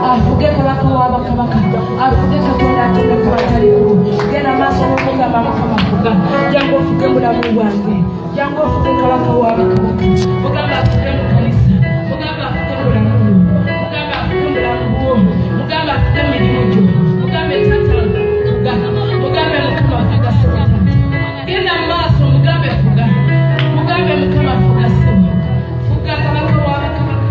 afuge kabaka w'abakabaka afuge katonda ateme ku bataliwo genda maaso n'okugamba mukama afuga jangu ofuge mulamu bwange jangu ofuge kabaka w'abakabaka mugamba afuge mu kanisa mugamba afuge mulamu mugamba afuge mulamu bwo mugamba afuge emirimu gyo mugambe tata fuga mugambe mukama afuga sebo genda maaso mugambe fuga mugambe mukama afuga sebo fuga kabaka w'abakabaka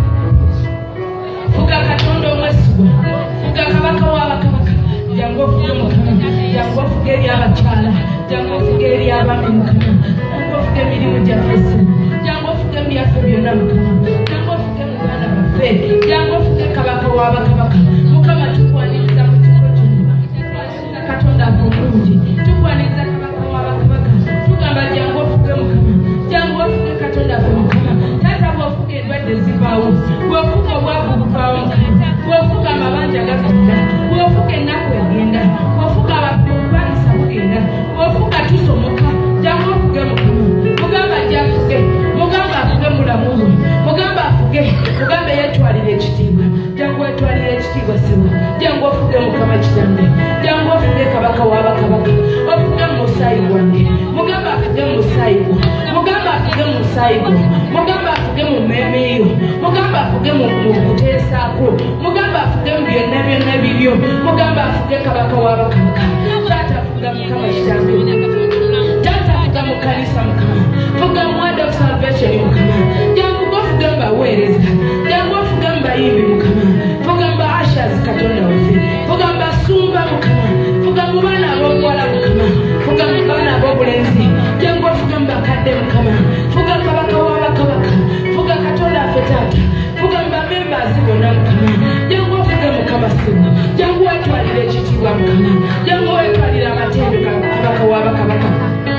fuga katonda omwesigwa fuga kabaka w'abakabaka jangu ofuge mukama jangu ofuge eri abakyala jangu ofuge eri abaami mukama jangu ofuge emirimu gyaffe jangu ofuge ebyaffe byonna mukama jangu ofuge mu baana baffe jangu ofuge kabaka w'abakabaka mukama tukwaniriza mu kifo kino tukwaniriza katonda omulungi tukwaniriza kabaka w'abakabaka tugamba jangu ofuge mukama jangu ofuge katonda mukama taata bw'ofuga endwadde zivaawo bw'ofuga obwavu buvaawo mukama bw'ofuga amabanja gafudda bw'ofuga ennaku egenda bw'ofuga ababayisa bugenda bw'ofuga tusomoka jangu ofuge mukama mugamba jafuge mugamba afuge mulamu we mugamba afuge mugambe yeetwalira ekitiibwa jangu wetwalira ekitiibwa sebo jangu ofuge mukama kitange jangu ofuge kabaka w'abakabaka ofuge mu musaayi gwange mugamba afuge mu musaayi gwo mugamba afuge mu musaayi gwo mugamba afuge mu mmeeme yo mugamba afuge mu kuteesaako mugamba afuge mu byonna byonna bibyo mugamba afuge kabaka w'abakabaka taata afuga mukama kitange taata afuga mu kanisa mukama fuga mwanda of salvation mukama jangu ofuge mu baweereza jangu ofuge mu bayimbi mukama fuga mu baashers katonda waffe fuga mu basumba mukama fuga mu baana ab'obuwala mukama fuga mu baana ab'obulenzi jangu ofuge mu bakadde mukama fuga kabaka w'abakabaka fuga katonda affe taata fuga mu bamembazi bonna mukama jangu ofuge mukama sebo jangu wetwalira ekitiibwa mukama jangu wetwalira amatendeka kabaka w'abakabaka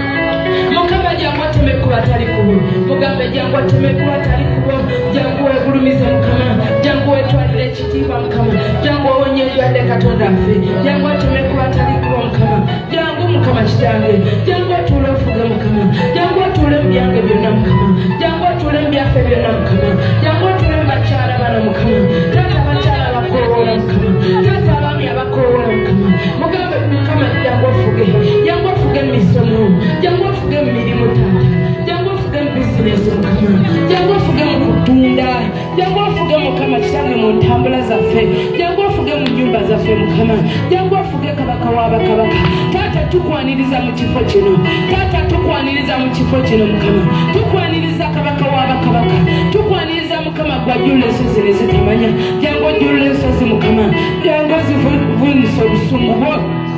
mukama jangu ateme ku batali kubo mugambe jangu ateme ku batali kubo jangu wegulumize mukama jangu wetwalira ekitiibwa mukama jangu owonye endwadde katonda affe jangu ateme ku batali kubo mukama jangu mukama kitange jangu otuule ofuge mukama jangu otuule mu byange byonna mukama jangu otuule mu byaffe byonna mukama jangu otuule mu bakyala bano mukama taata abakyala abakoowoola mukama taata abaami abakoowoola mukama mugambe mukama jangu ofuge mu misomo jangu ofuge mu mirimu taata jangu ofuge mu bizinesi mukama jangu ofuge mu kutunda jangu ofuge mukama kitange mu ntambula zaffe jangu ofuge mu nyumba zaffe mukama jangu ofuge kabaka w'abakabaka taata tukwaniriza mu kifo kino taata tukwaniriza mu kifo kino mukama tukwaniriza kabaka w'abakabaka tukwaniriza mukama gwajjula ensozi ne zitamanya jangu ojjula ensozi mukama jangu ozivunisa obusungu bwo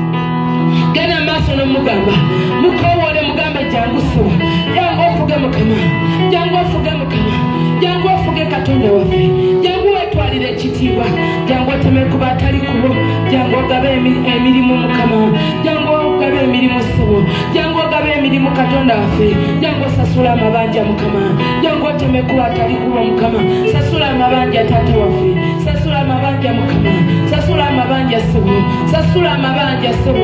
genda maaso n'omugamba mukowoole mugambe jangu sebo jangu ofuge mukama jangu ofuge mukama jangu ofuge katonda waffe jangu wetwalira ekitiibwa jangu oteme ku batali kubo jangu ogabe emirimu mukama jangu ogabe emirimu sebo jangu ogabe emirimu katonda waffe jangu osasula amabanja mukama jangu oteme ku batali kubo mukama sasula amabanja taata waffe sasula amabanja mukama sasula amabanja sebo sasula amabanja sebo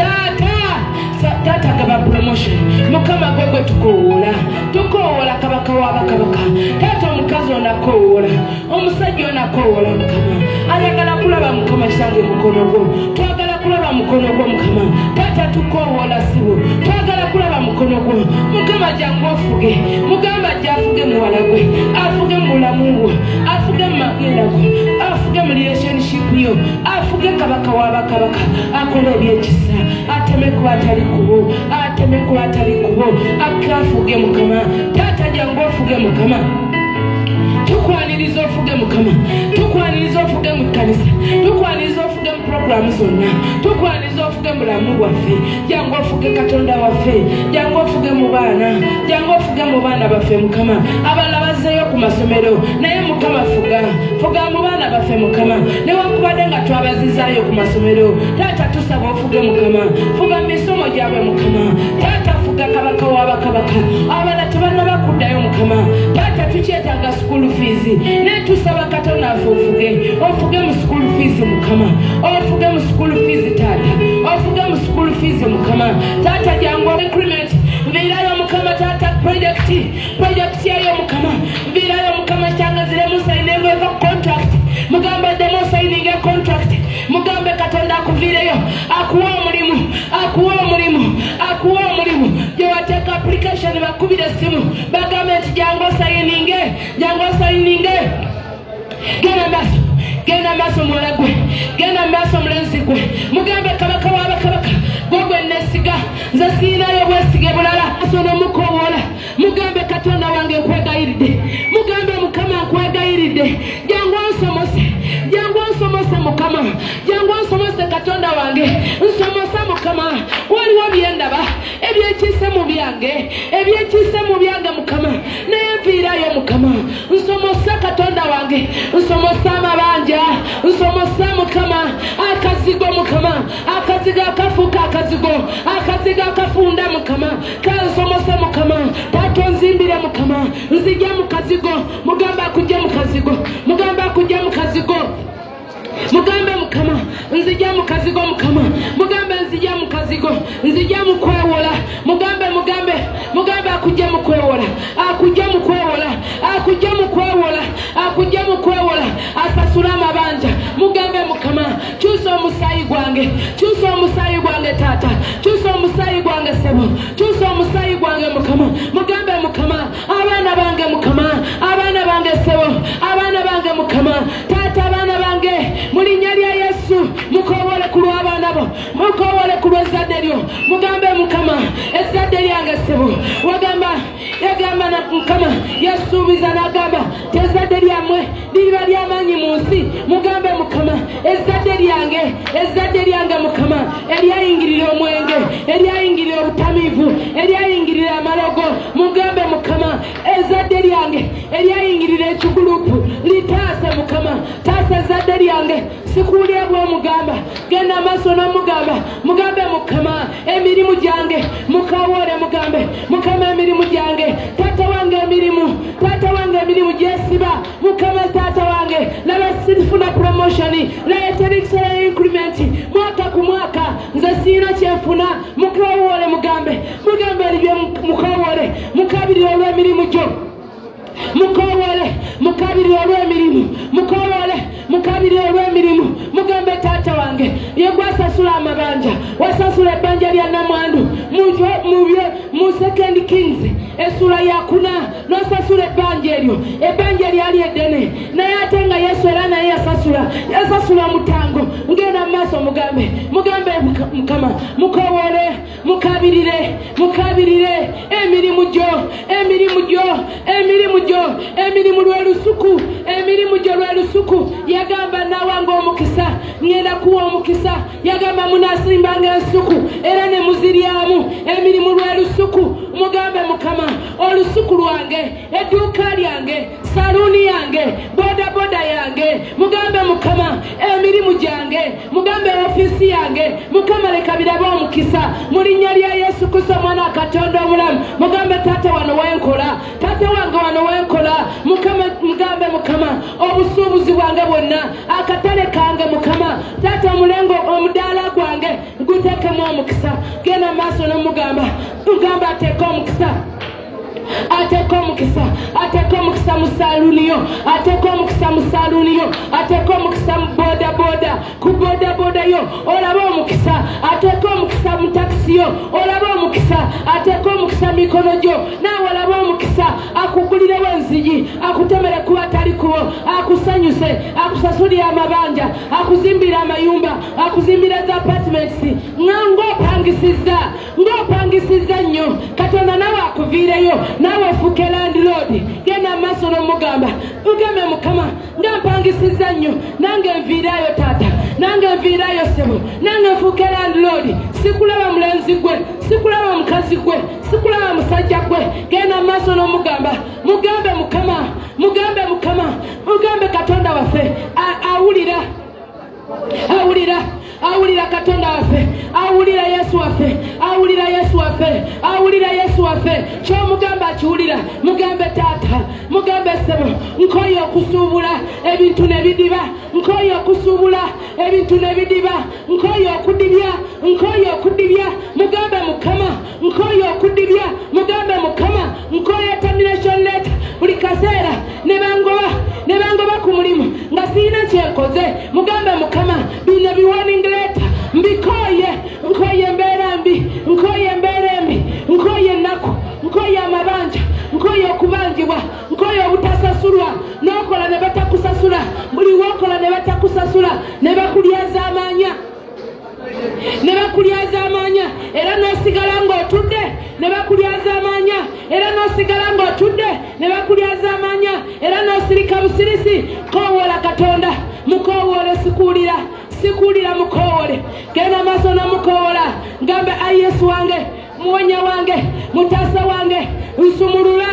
taata gaba promotion mukama gwegwe tukowoola kabaka w'abakabaka taata omukazi onakowoola omusajja onakowoola mukama ayagala kulaba mukama kitange mukono gwo twagala kulaba mukono gwo mukama taata tukowoola sibo twagala kulaba mukono gwo mukama jangu ofuge mugamba ajja afuge muwala gwe afuge mu bulamu bwo afuge mu magenda go afuge mu relationship yo afuge kabaka w'abakabaka akola ebyekisa ateme ku batali kubo ateme ku batali kubo akafuge mukama taata jangu ofuge mukama tukwaniriza ofuge mukama tukwaniriza ofuge mu kanisa tukwaniriza ofuge mu programu zonna tukwaniriza ofuge mu bulamu bwaffe jangu ofuge katonda waffe jangu ofuge mu baana jangu ofuge mu baana baffe mukama abalala bazzeeyo ku masomero naye mukama fuga mu baana baffe mukama newankubadde nga twabazizaayo ku masomero taata tusaba ofuge mukama fuga mu misomo gyabwe mukama taata fuga kabaka w'abakabaka abalala tebannaba kuddayo mukama taata tukyetaaga school fees netusaba katonda affe ofuge mu school fees mukama ofuge mu school fees taata ofuge mu school fees mukama taata jangu increment mbeerayo mukama taata project yayo mukama mbeerayo mukama kyangaziremu sayinengeko contract mugamba ddemu sayininge akuwa omulimu gye wateeka application bakubira essimu bagambe nti jangu sayininge genda maaso muwala gwe genda maaso mulenzi gwe mugambe kabaka w'abakabaka gwe nesiga nze siinayo bwesige bulala asonomukoowola mugambe katonda wange nkwegayiridde mugambe mukama nkwegayiridde jangu nsomose mukama jangu nsomose katonda wange nsomose mukama waliwo byendaba ebyekiise mu byange mukama naye nviirayo mukama nsomose katonda wange nsomose amabanja nsomose mukama akazigo mukama akazigo akafuuka akazigo akafunda mukama kansomose mukama tato nzimbire mukama nzija mu kazigo mugamba akujja mu kazigo mugambe mukama nzija mu kazigo mukama mugambe nzija mu kazigo nzija mu kwewola mugambe akujja mu kwewola asasula amabanja mugambe mukama kyusa omusaayi gwange taata kyusa omusaayi gwange sebo kyusa omusaayi gwange mukama mugambe mukama abaana bange sebo abaana bange mukama taata abaana bange mulinnya lya Yesu mukowole ku lw'abaana bo mukowole ku lw'ezzadde lyo mugambe mukama ezzadde lyange sebo yagamba na mukama yasuubiza n'agamba tezzadde lyammwe liriba ly'amaanyi mu nsi mugambe mukama ezzadde lyange mukama eryayingirira omwenge eryayingirira obutamiivu eryayingirira amalogo mugambe mukama ezzadde lyange eryayingirira ekigulupu litaase mukama taasa ezzadde lyange sikuulya bw'omugamba genda maaso n'omugamba mugambe mukama emirimu gyange mukawole mugambe mukama emirimu gyange taata wange emirimu gyesiba mukama taata wange laba sifuna promotion laeterikisala increment mwaka ku mwaka nze siina kyenfuna mukawole mugambe eribye mukawole mukabirira olw'emirimu gyo mukabirira olw'emirimu mugambe taata wange yegwasasula amabanja wasasula ebbanja lya namwandu mu Second Kings essula ya 4 nosasula ebbanja lyali eddene naye ate nga Yesu era naye yasasula mutango ngenda maaso mugambe mukama mukabirire emirimu lwe lusuku yagamba nawange omukisa ngenda kuwa omukisa yagamba munasimbanga ensuku era ne muziryamu emirimu lwe lusuku mugambe mukama olusuku lwange edduuka lyange saluuni yange boda yange mugambe mukama emirimu gyange mugambe ofiisi yange mukama leka birabe omukisa mu linnya lya Yesu Kristo mwana Katonda omulamu mugambe taata wano wenkola mugambe mukama obusuubuzi bwange bwonna akatale kange mukama taata omulengo omudaala gwange guteekemu omukisa genda maaso n'omugamba ateeka omukisa mu saluuniyo ateeka omukisa mu boda ku boda yo olaba omukisa ateeka omukisa mu takisi yo olaba omukisa ateeka omukisa mikono gyo naawe olaba omukisa akugulirewo enzigi akutemere kuba tali kubo akusanyuse akusasulire amabanja akuzimbira amayumba akuzimbira za apartments ng'opangisiza nnyo Katonda nawe akuviireyo nawe ofuuke landlord genda maaso n'omugamba ugambe mukama nga mpangisiza nnyo nange nviirayo taata nange nviirayo sebo nange nfuuke landlord sikulaba mulenzi gwe sikulaba mukazi gwe sikulaba musajja gwe genda maaso n'omugamba mugambe Katonda waffe awulira Katonda waffe awulira Yesu waffe ky'omugamba akiwulira mugambe taata mugambe sebo nkoyo okusuubula ebintu ne bidiba nkoyo okudibya mugambe mukama nkoyo okudibya mugambe mukama nkoyo termination letter buli kaseera ne bangoba ku mulimu nga siina kyenkoze mugambe mukama bino warning letter mbiko bakusasula ne bakulyaza amanya ne bakulyaza amanya era n'osigala ng'otudde ne bakulyaza amanya era n'osigala ng'otudde ne bakulyaza amanya era n'osirika busirisi koowoola Katonda mukowoole sikuulira mukowoole genda maaso n'omukoowola ngambe ayi Yesu wange muwonya wange mutaasa wange nsumulula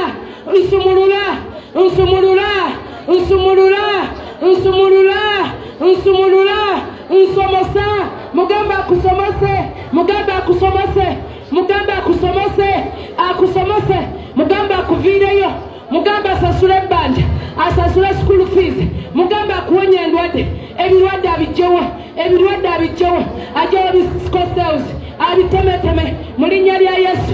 nsomosa mugamba akusomose mugamba akuviireyo mugamba asasule ebbanja asasule school fees mugamba akuwonya endwadde ebirwadde abijjewo ajjewo biscosels abitemeteme mu linnya lya Yesu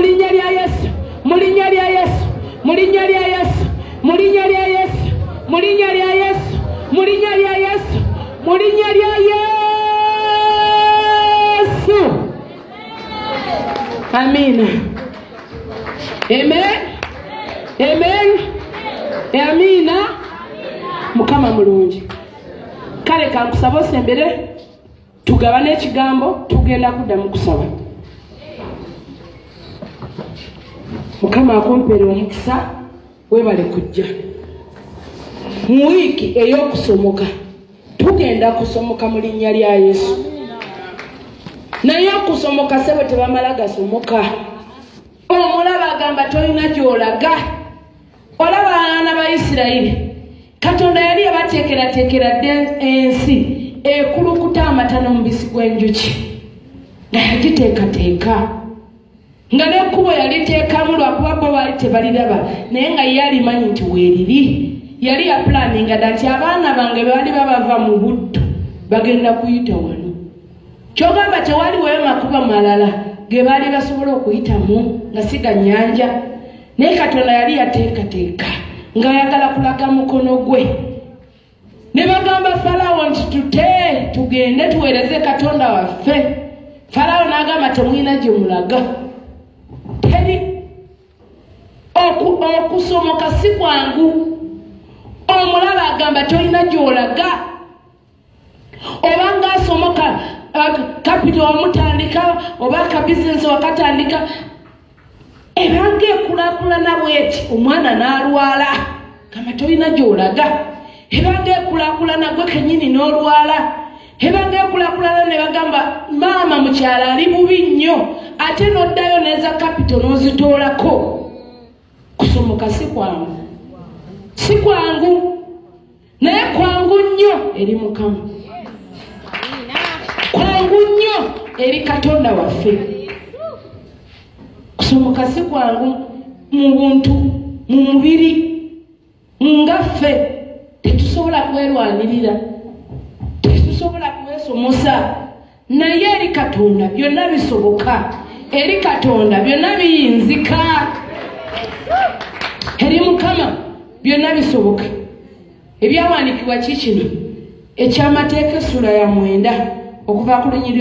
Amina. Amen. Amina. Mukama mulungi. Kale kankusaba osembere tugabane ekigambo tugenda kudda mu kusaba. Mukama akompere omukisa webale kujja. Mu wiiki ey'okusomoka tugenda kusomoka mu linnya lya Yesu. Naye okusomoka sebo tebamala gasomoka. Omulaba agamba tolina gy'olaga. Olaba abaana ba Isirayiri Katonda yali yabateekerateekera ensi ekulukuta amata n'omubisi gw'enjuki nga yagiteekateeka nga n'ekkubo yaliteekamu lwakuba bo baali tebaliraba naye nga ye alimanyi nti weeriri yali yapulaninga dda nti abaana bange baali babava mu buddu bagenda kuyita wano kyogamba tewaliweyo makuba malala ge baali basobola okuyitamu nga siga nnyanja naye Katonda yali yateekateeka nga ayagala kulaga mukono gwe ne bagamba Falawo nti tugende tuweereze Katonda waffe. Falawo n'agamba temulina gye mulaga. Teri okusomoka si kwangu. Omulaba agamba tolina gy'olaga. Oba ng'asomoka kapito omutandika oba akabizinesi wakatandika ebange ekulakulana bweti omwana n'alwala kama tolina gy'olaga. Ebange ekulakulana gwe kennyini n'olwala. Ebange ekulakulana ne bagamba maama mukyala ali bubi nnyo ate n'oddayo n'eza kapito n'ozitoolako. Kusomoka si kwangu naye kwangu nnyo eri Mukama, kwangu nnyo eri Katonda waffe. Kusomoka si kwangu mu buntu mu mubiri ngaffe tetusobola kwerwanirira, tetusobola kwesomosa, naye eri Katonda byonna bisoboka, eri Katonda byonna biyinzika, eri Mukama byonna bisoboka. Ebyawandiikibwa kikino eky'amateeka essula ya 9 okuva ku lunyiriri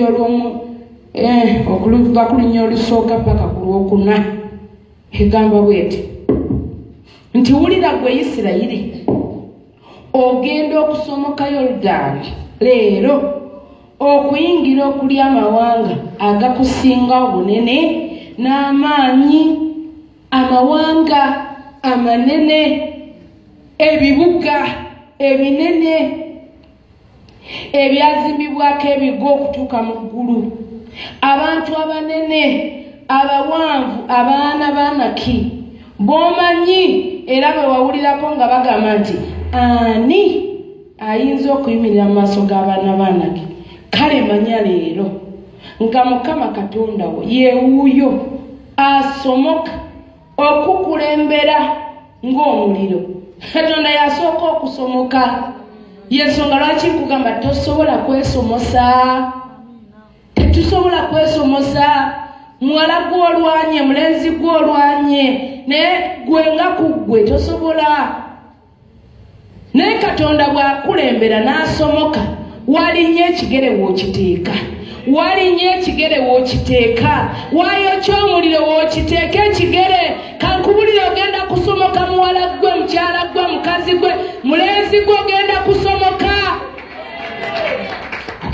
okuva ku lunyiriri olusooka paka ku lwokuna egamba bweti nti wulira gwe Isirayiri ogenda okusomoka Yoludaani leero okuyingira okulya amawanga agakusinga obunene n'amaanyi, amawanga amanene, ebibuga ebinene ebyazimbibwako ebigo okutuuka mu ggulu, abantu abanene abawanvu, abaana b'Anaki b'omanyi era bwe wawulirako nga bagamba nti ani ayinza okuyimirira mu maaso g'abaana b'Anaki. Kale manya leero nga Mukama Katonda wo ye wuuyo asomoka okukulembera ng'omuliro. Katonda yasooka okusomoka. Yensonga lwaki nkugamba tosobola kwesomosa, tetusobola kwesomosa. Muwala gw'olwanye, mulenzi gw'olwanye, naye gwe nga kuggwe tosobola. Naye Katonda bw'akulembera n'asomoka, walinnya ekigere w'okiteeka, walinnya ekigere w'okiteeka, waayo ky'omuliro w'okiteeka ekigere. Kankubulire ogenda kusomoka, muwala gwe, mukyala gwe, mukazi gwe, mulenzi gwe ogenda kusomoka.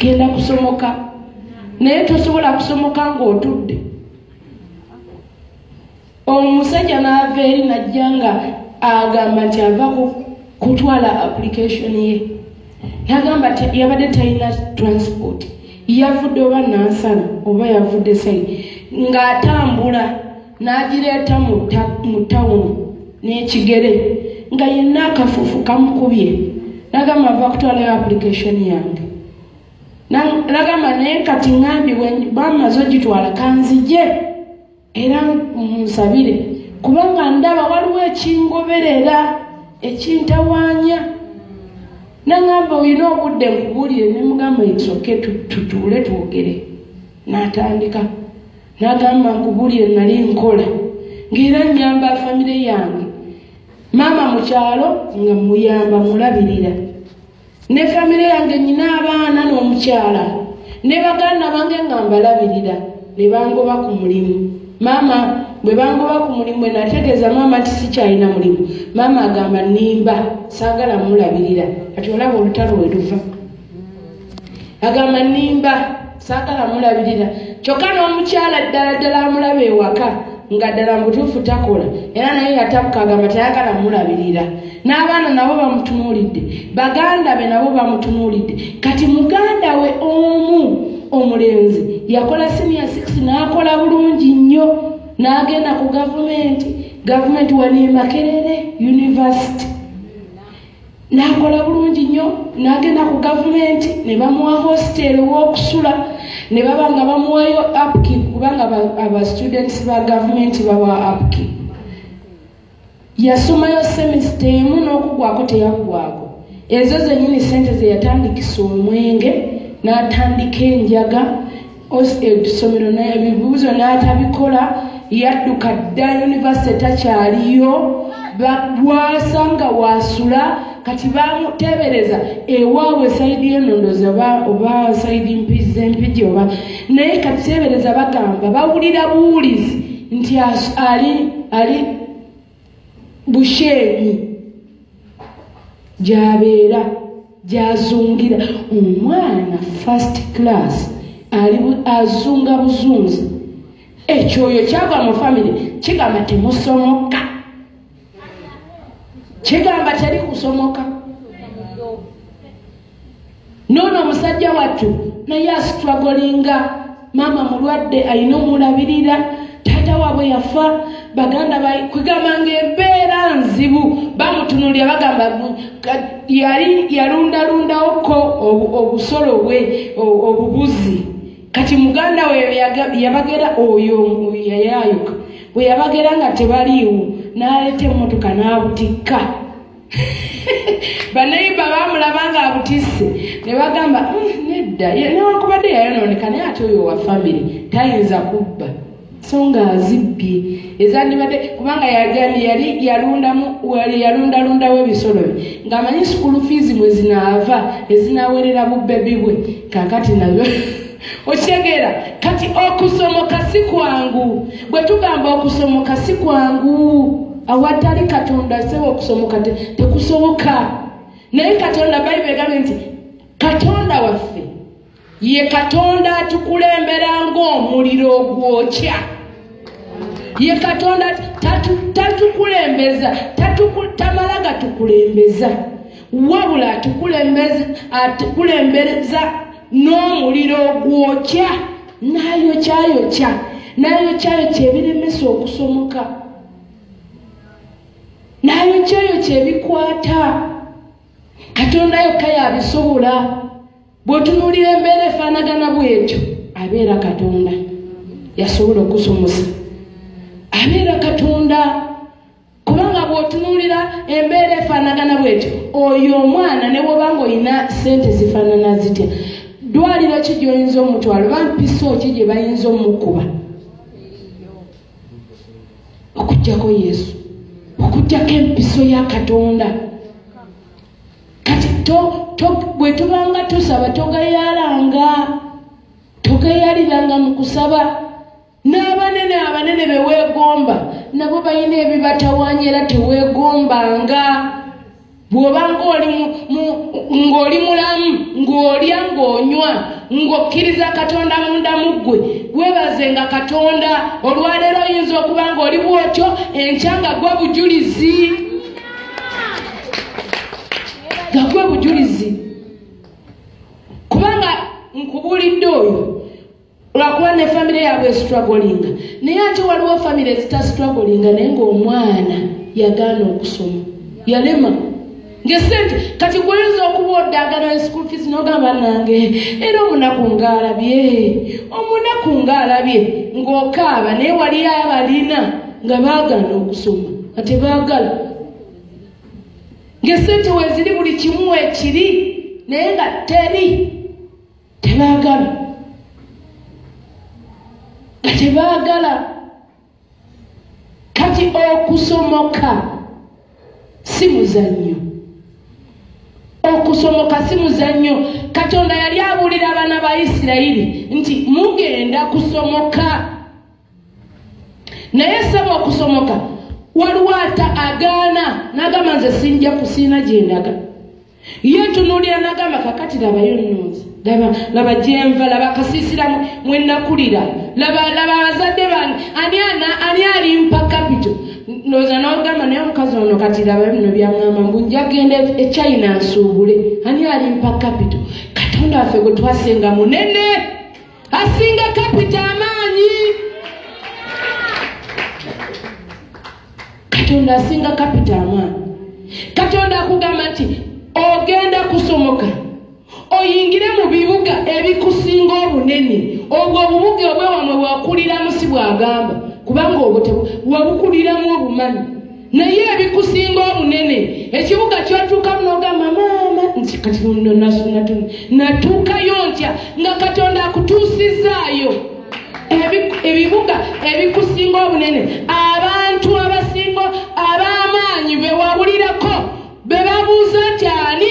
genda kusomoka naye tosobola kusomoka ng'otudde. Omusajja n'ava eri najja nga agamba nti ava kutwala application ye. Yagamba nti yabadde talina transport. Yavudde oba Nansana oba yavudde Saidi ng'atambula n'agireeta mu tawuni n'ekigere nga yenna akafuufu kamukubye. Nagamba ava kutwalayo application yange. Nagamba naye kati ŋŋambye bamaze ogitwala kanzije era musabire kubanga ndaba waliwo ekingoberera ekintawaanya. Nangamba olina obudde nkubuulire ne mugamba ekisooke tutuule twogere. N'atandika n'agamba nkubuulire nali nkola ng'era nnyamba famire yange. Maama mu kyalo nga muyamba mulabirira ne famire yange nyina abaana n'omukyala ne baganda bange nga mbalabirira ne bangoba ku mulimu. Maama bwe bangoba ku mulimu nategeeza maama nti sikyalina mulimu. Maama agamba nimba saagala mulabirira kati olaba olutalo we luva. Agamba nimba saagala mulabirira kyokka n'omukyala ddala amulaba ewaka nga ddala mutuufu takola era naye yatabuka agamba tayagala mulabirira. N'abaana nabo bamutunuulidde, baganda be nabo bamutunuulidde. Kati muganda we omu omulenzi yakola senior 6 n'akola bulungi nnyo n'agenda ku gavumenti wali Makerere University n'akola bulungi nnyo n'agenda ku gavumenti ne bamuwa hostel w'okusula ne baba nga bamuwayo upkeep kubanga aba students ba gavumenti bawa upkeep. Yasomayo semester emu n'okugwako teyagwako. Ezo zennyini ssente ze yatandikisa omwenge n'atandika enjaga essomero n'ebibuuzo n'atabikola. Yadduka dda university takyaliyo bwasanga wasula kati bamutebereza ewaabwe saidi enondoza oba saidi mpigi oba naye kati tebereza bagamba bawulira buwulizi nti ali Bushenyi gy'abeera gy'azungira omwana first class azunga buzunzi. Ekyoyo kyagwa mu family kigamba temusomoka, kigamba teri kusomoka. Nono omusajja wattu naye asitwagolinga maama mulwadde alina omulabirira taata waabwe yafa baganda kwegamba ng'embeera nzibu bamutunuulira bagamba yali yalundalundawoko obusolo bwe obubuzi. Kati muganda we yabagera oyo yayayuka we yabagera nga tebaliiwo n'aleeta emmotoka n'abutikka. Baneiba bamulaba nga abutisse ne bagamba nedda newankubadde yayonooneka naye ate oyo wa famire tayinza kubba so nga azibbye ezandibadde kubanga yali yalundalundawo ebisolo bye ng'amanyi school fees mwe zinaava ezinawerera bubbebi bwe kakati nazo okitegeera. Kati okusomoka si kwangu. Bwe tugamba okusomoka si kwangu awatali Katonda sebo okusomoka tekusoboka. Naye Katonda Bayibuli egambye nti Katonda waffe ye Katonda atukulembera ng'omuliro ogwokya. Ye Katonda tatukulembeza tamala gatukulembeza wabula atukulembereza n'omuliro ogwokya n'ayokya ebiremesa okusomoka n'ayokya ebikwata. Katonda yokka yabisobola. Bw'otunuulira embeera efaanagana bw'etyo abeera Katonda yasobola okusomosa, abeera Katonda. Kubanga bw'otunuulira embeera efaanagana bw'etyo oyo omwana ne bw'obanga olina ssente zifaanana zitya ddwaliro ki gy'oyinza omutwala oba mpiso ki gye bayinza omukuba okuggyako Yesu, okuggyako empiso ya Katonda. Kati bwe tubanga tusaba togayaliranga mu kusaba. N'abanene beweegomba nabo balina ebibatawaanya era teweegombanga. Bw'obanga oli ng'oli mulamu ng'olya ng'onywa ng'okkiriza Katonda munda mu ggwe weebazenga Katonda. Olwaleero oyinza okuba ng'oli bw'otyo enkya nga gwe bujulizi kubanga nkubuulidde oyo lwakuba ne famire yaabwe estrugglinga naye ate waliwo famire ezitastrugglinga naye ng'omwana yagaana okusoma yalema ng'esente kati gweyinza okuba oddagala school fees n'ogamba nange era omunaku ng'alabye ng'okaaba naye waliyo abalina nga baagaana okusoma ate baagala ng'esente weeziri buli kimu ekiri naye nga tebaagala kati okusomoka si muzannyo. Katonda yali abuulira abaana ba Isirayiri nti mugenda kusomoka naye saba okusomoka waliwo agaana n'agamba nze sinja kusiina gye ndaga ye tunuulira n'agamba kakati labayo nnunzi laba gyenva laba kasiisira mwe nakulira laba abazadde bange ani alimpa kapito ndowooza n'ogamba naye omukazi ono kati laba bino byaŋŋamba mbu nja genda e China nsuubule ani alimpa kapito. Katonda waffe gwe twasenga munene asinga kapito amaanyi. Katonda asinga kapito amaanyi. Katonda akugamba nti ogenda kusomoka oyingire mu bibuga ebikusinga obunene obwo obubuga obwewamwe bwakuliramu si bwagamba kubanga obwo wabukuliramu obumanyi naye ebikusinga obunene ekibuga kyatuukamu n'ogamba maama nti kati natuukayo ntya nga Katonda akutuusizaayo ebibuga ebikusinga obunene abantu abasinga ab'amaanyi be wawulirako be babuuza nti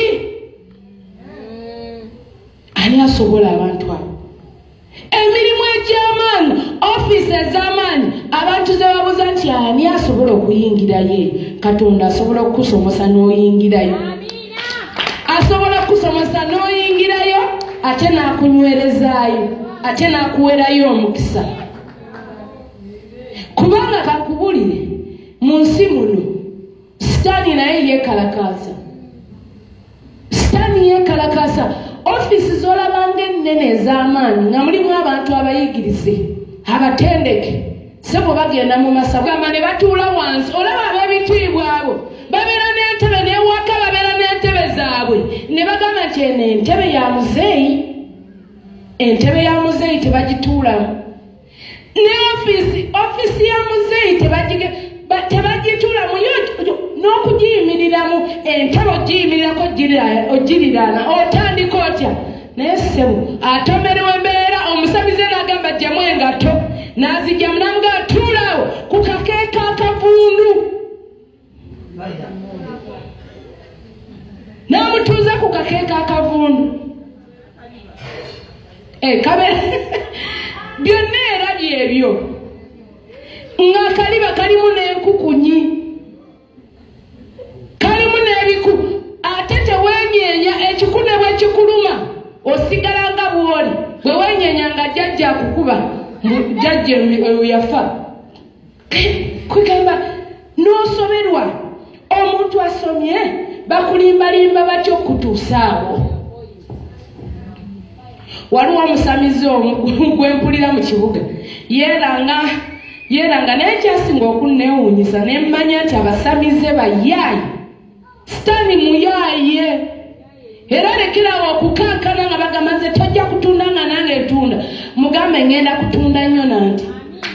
ani asobola abantu abo emirimu egy'amaanyi ofiisi ez'amaanyi abantu ze babuuza nti ani asobola okuyingirayo. Katonda asobola okukusomosa n'oyingirayo asobola okukusomosa n'oyingirayo ate n'akunywerezaayo ate n'akuwerayo omukisa kubanga kakubulire mu nsi muno sitaani naye yeekalakaasa ofiisi z'olabanga ennene ez'amaanyi nga mulimu abantu abayigirize abatendeke sebo bagenda mu masabo gamba ne batuula wansi olaba ab'ebitiibwa abo babeera n'entebe n'ewaka babeera n'entebe zaabwe ne bagamba nti eno entebe ya muzeeyi tebagituulamu ne ofiisi ya muzeeyi tebagituulamu n'okugiyimiriramo entebe ogiyimirirako ogiriraana otandika otya naye sebo atomerewo embeera omusamize n'agamba ajjamu engato n'azijjamu n'amugamba tuulaawo ku kakeeka akavundu n'amutuuza ku kakeeka akavundu byonna era byebyo ng'akaliba kalimu n'enkukunyi kalimu n'ebiku ate teweenyeenya ekikune bwe kikuluma osigala nga bw'oli bwe weenyeenya nga jjajja akukuba jjajja yafa kwegamba n'osoberwa omuntu asomye bakulimbalimba batyo okutuusaawo. Waliwo omusamizi omu gwempulira mu kibuga yeeranga naye kyasinga okunneewuunyisa ne mmanya nti abasamize bayaayi sitaani muyaaye era lekerawo okukankana nga bagamba nze tojja kutunda nga nange ntunda mugambe ngenda kutunda nnyo nanti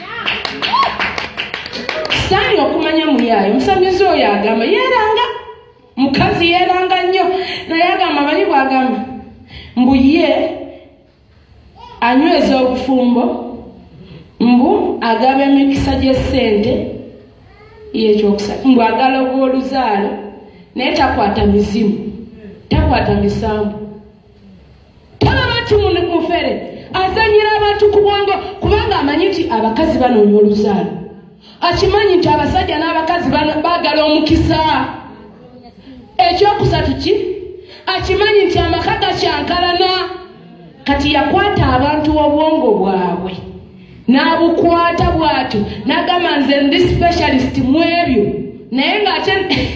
sitaani okumanya muyaaye. Omusamizi oyo agamba yeeranga mukazi yeeranga nnyo naye agamba bali bwagamba mbu ye anyweza obufumbo mbu agaba emikisa gy'essente y'ekyokusatu mbu agala obw'oluzaalo naye takwata mizimu takwata misambu taba bantu mufere azanyira abantu ku bwongo kubanga amanyi nti abakazi banoonya oluzaalo akimanyi nti abasajja n'abakazi baagala omukisa. Ekyokusatu ki akimanyi nti amaka gakyankalana. Kati yakwata abantu obwongo bwabwe n'abukwata bw'atyo n'agamba nze ndi specialist mu ebyo naye ng'ate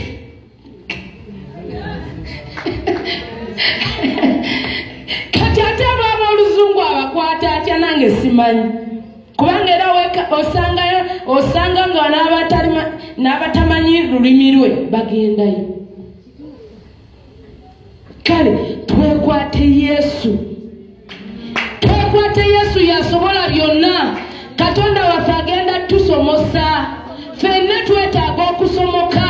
kati ate abaaba oluzungu abakwata atya nange simanyi kubanga era osanga nga n'abatamanyi lulimi lwe bagendayo. Kale twekwate Yesu. Twekwate Yesu yasobola byonna. Katonda waffe agenda tusomosa. Ffenna twetaaga okusomoka.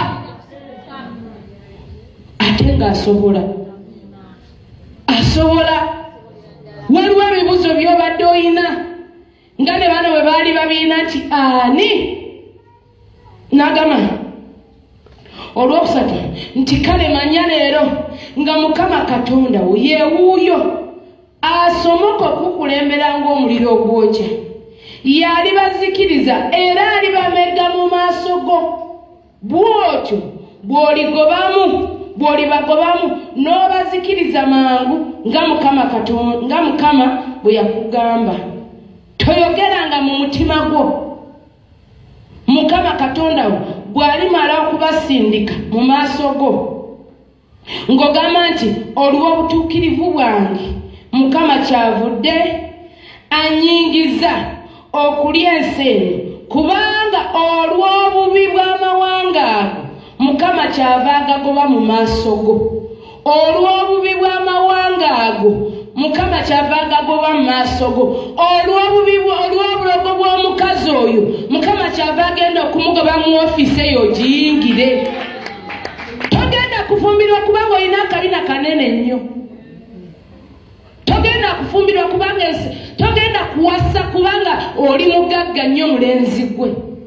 Ate ng'asobola. Asobola. Waliwo ebibuzo by'obadde oyina. Nga ne bano bwe baali babiina nti ani? N'agamba olwokusatu nti kale manya leero nga Mukama Katonda wo ye wuuyo asomoka okukulembera ng'omuliro ogwokya. Yalibazikiriza era alibamegga mu maaso go. Bw'otyo bw'olibagobamu n'obazikiriza mangu nga Mukama bwe yakugamba. Toyogeranga mu mutima gwo. Mukama Katonda wo bw'alimala okubasindika mu maaso go ng'ogamba nti olw'obutuukirivu bwange Mukama kyavudde anyingiza okulya ensi eno, kubanga olw'obubi bw'amawanga ago Mukama kyava agagoba mu maaso go. Olw'obubi bw'amawanga ago Mukama kyava agagoba mu maaso go. Olw'obulogo bw'omukazi oyo Mukama kyava agenda okumugoba mu ofiisi eyo giyingire. Togenda kufumbirwa kubanga olina akabina kanene nnyo. Togenda kufumbirwa kubanga togenda kuwasa kubanga oli mugagga nnyo mulenzi gwe.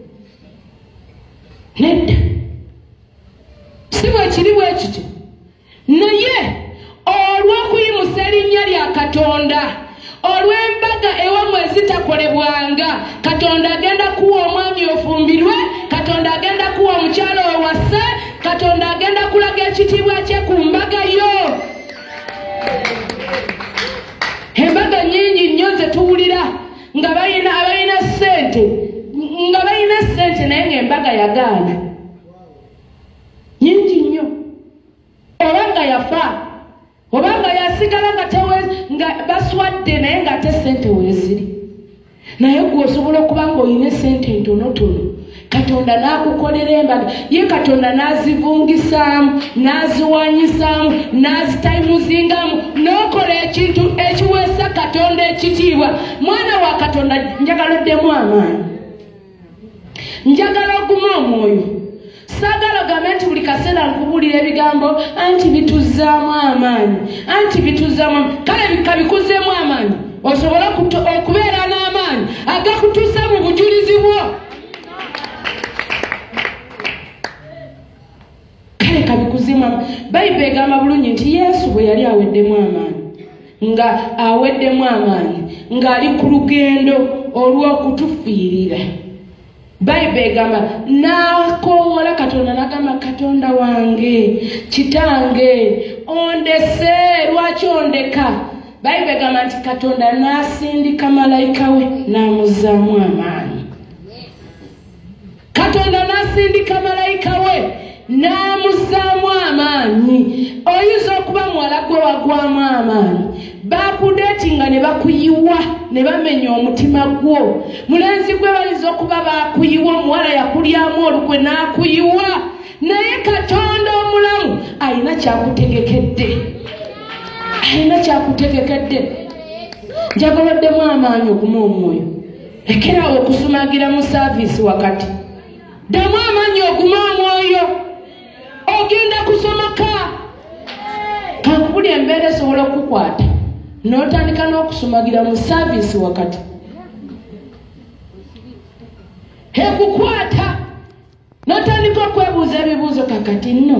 Nedda. Si bwe kiri bwe kityo. Naye olw'okuyimusa erinnya lya Katonda, olw'embaga ewammwe ezitakolebwanga, Katonda agenda kuwa omwami ofumbirwe, Katonda agenda kuwa omukyala owase, Katonda agenda kulaga ekitiibwa kye ku mbaga yo. Embaga nnyingi nnyo ze tuwulira nga abalina ssente naye ng'embaga yagaana. Nnyingi nnyo. Obanga yafa, obanga yasigala nga baswadde naye ng'ate ssente weeziri. Naye gwe osobola okuba ng'olina ssente ntonotono, Katonda n'akukolera embaga. Ye Katonda n'azivungisaamu, n'aziwanyisaamu, n'azitayimuzingamu, n'okola ekintu ekiweesa Katonda ekitiibwa. Mwana wa Katonda, njagala oddemu amaanyi. Njagala ogume omwoyo. Saagala ogambe nti buli kaseera nkubuulira ebigambo anti bituzzaamu amaanyi, anti bituzzaamu. Kale kabikuzeemu amaanyi, osobola okubeera n'amaanyi agakutuusa mu bujulizi bwo. Kale kabikuzeemu amaanyi. Bayibuli egamba bulungi nti Yesu bwe yali aweddemu amaanyi, ng'ali ku lugendo olw'okutufiirira. Bayibuli egamba n'akoowola Katonda n'agamba, Katonda wange, Kitange, ondese, lwaki ondeka? Bayibuli egamba nti Katonda n'asindika malayika we n'amuzzaamu amaanyi. Katonda n'asindika malayika we n'amuzzaamu amaanyi. Oyinza okuba muwala gwe wagwamu amaanyi, bakudeetinga ne bakuyiwa ne bamenya omutima gwo. Mulenzi gwe bayinza okuba bakuyiwa, omuwala yakulyamu olukwe n'akuyiwa, naye Katonda omulamu alina kyakutegekedde. Njagala oddemu amaanyi ogume omwoyo. Lekerawo okusumagira mu saaviisi wakati. Ddemu amaanyi ogume omwoyo. Ogenda kusomoka. Kankubuli embeera esobola okukwata n'otandika n'okusumagira mu saaviisi wakati. Ekukwata n'otandika okwebuuza ebibuuzo kakati nno.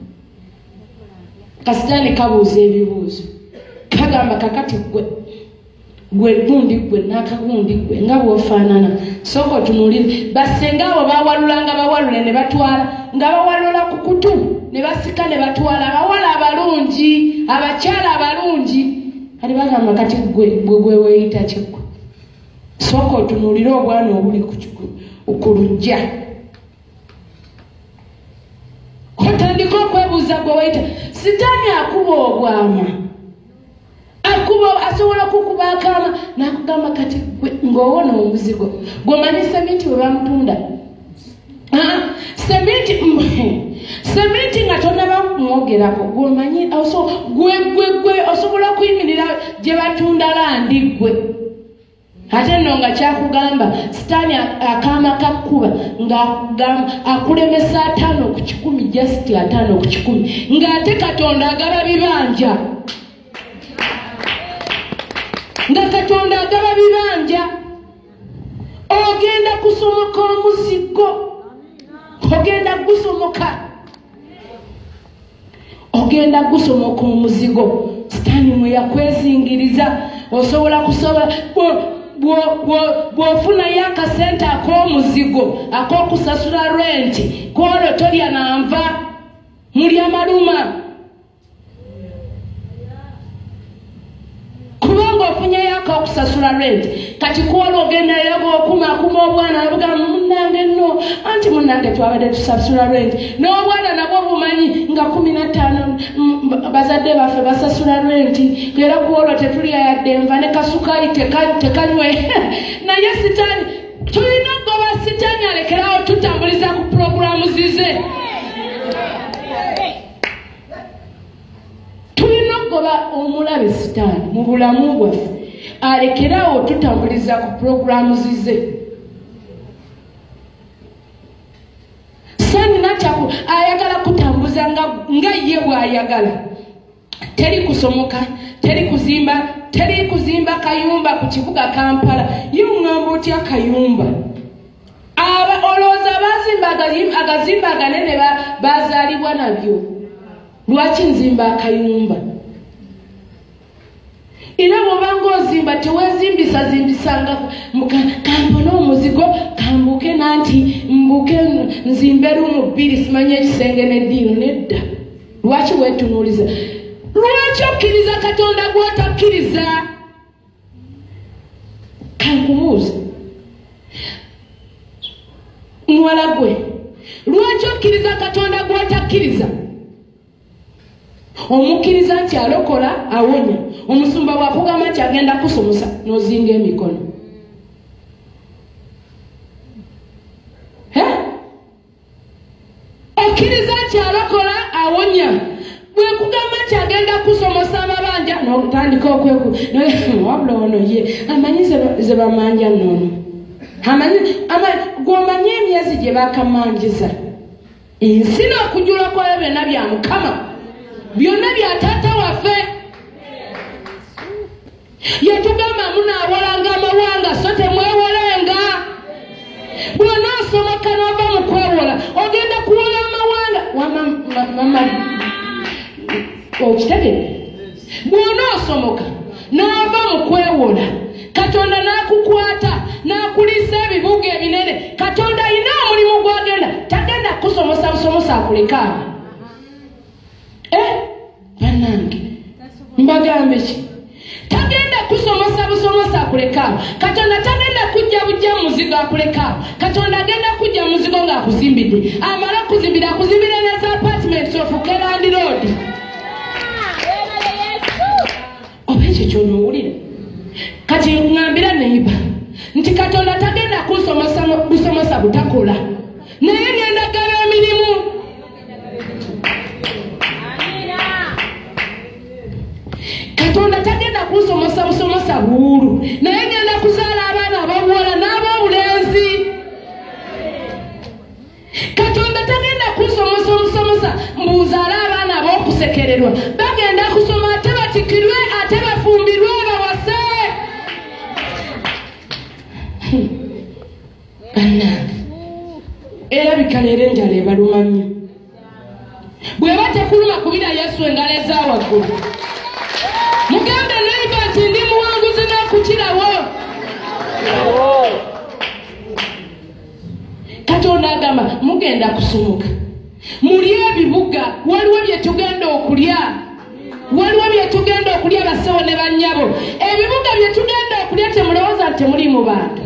Kasitaani kabuuza ebibuuzo. Kagamba kakati gwe gundi gwe n'akagundi gwe nga bw'ofaanana. Sooka otunuulire. Bassenga abo bawalulanga bawalule ne batwala nga bawalola ku kutu ne basika ne batwala abawala abalungi abakyala abalungi kati bagamba kati gwe weeyita kigwe sooka otunuulire obwana obuli ku lujja otandika okwebuuza gwe weeyita sitaani akuba obwama asobola kukuba akaama n'akugamba kati ng'owona omuzigo gwomanyi sementi bwe bamutunda sementi nga tonaba kumwogerako gwomanyi gwe osobola kuyimirira gye batunda landi gwe ate nno nga kyakugamba sitaani akaama kakkuba ng'akugamba akulemesa 5 ku 10 just 5 ku 10 ng'ate katonda agaba bibanja nga katonda agaba bibanja ogenda kusomoka omuzigo ogenda gusomoka omuzigo sitaani mwe yakwezingiriza osobola kusobola bw'ofunayo akasente ak'omuzigo ak'okusasula renti kwolwo tolya nanva mulya maluma kubanga ofunyeyo ak'okusasula renti kati kwolwo ogenda eraga okumaakuma obwana abuga munnange nno anti munnange twabadde tusasula renti n'obwana nabwo bumanyi nga 15 bazadde baffe basasula renti era kwolwo tetulya yadde enva ne kasukayi tekanywe naye sitaani tulina okugoba sitaani alekerawo tutambuliza ku puroguramu zize tulina okugoba omulabe sitaani mu bulamu bwaffe alekerawo tutambuliza ku puroguramu zize sani nakyaku ayagala kutambuza nga ye bw'ayagala teri kusomoka teri kuzimba kayumba ku kibuga Kampala ye ŋŋamba otya kayumba olowooza agazimba aganene bazaalibwa nabyo lwaki nzimba akayumba era bw'obanga ozimba tewezimbisanga kampona omuzigo kambuke nanti mbuke nzimbe rumu 2 simanye ekisenge n'eddiiro nedda lwaki weetunuuliza lwaki okkiriza katonda gw'otakkiriza kankubuuza muwala gwe lwaki okkiriza katonda gw'otakkiriza omukkiriza nti alokola awonya omusumba bw'akugamba nti agenda kusomosa n'ozinga emikono okkiriza nti alokola awonya bwekugamba nti agenda kusomosa amabanja n'otandika wabula ono ye amanyi ze bamanja nnono gw'omanyi emyezi gye bakamanjiza ensi n'okujula kwayo byonna bya Mukama byonna bya taata waffe yatugamba munaawolanga amawanga so temwewolenga bw'onaasomoka n'ova mu kwewola ogenda kuwola amawanga okitegedde bw'onaasomoka n'ova mu kwewola katonda n'akukwata n'akuliisa ebibuga ebinene katonda ayina omulimu gw'agenda tagenda kusomosa busomosa akulekaawo bannange mbagambe ki tagenda kusomosa busomosa akulekaawo katonda tagenda kujja bujja muzigo akulekaawo katonda agenda kujja muzigo ng'akuzimbidde amala akuzimbira neza apartments of Keland Road oba ekyo ky'onoowulira kati ŋŋambira neiba nti katonda tagenda kunsomosa busomosa butakola naye ngenda gaba emirimu katonda tagenda kunsomosa busomosa buwulu naye ngenda kuzaala abaana ababuwala n'ab'obulenzi katonda tagenda kunsomosa omusomosa mbuzaale abaana ab'okusekererwa bagenda kusoma ate batikirwe ate bafumbirwe bawase era bikaleero enjala ebaluma nnyo bw'eba tekuluma kubira Yesu engalo ezawaggulu mugambe neiba nti ndi muwanguzi n'okukirawo katonda agamba mugenda kusomoka Muli ebibuga waliwo bye tugenda okulya. Waliwo bye tugenda okulya basawo ne bannyabo. Ebibuga bye tugenda okulya temulowooza nti temuli mu bantu.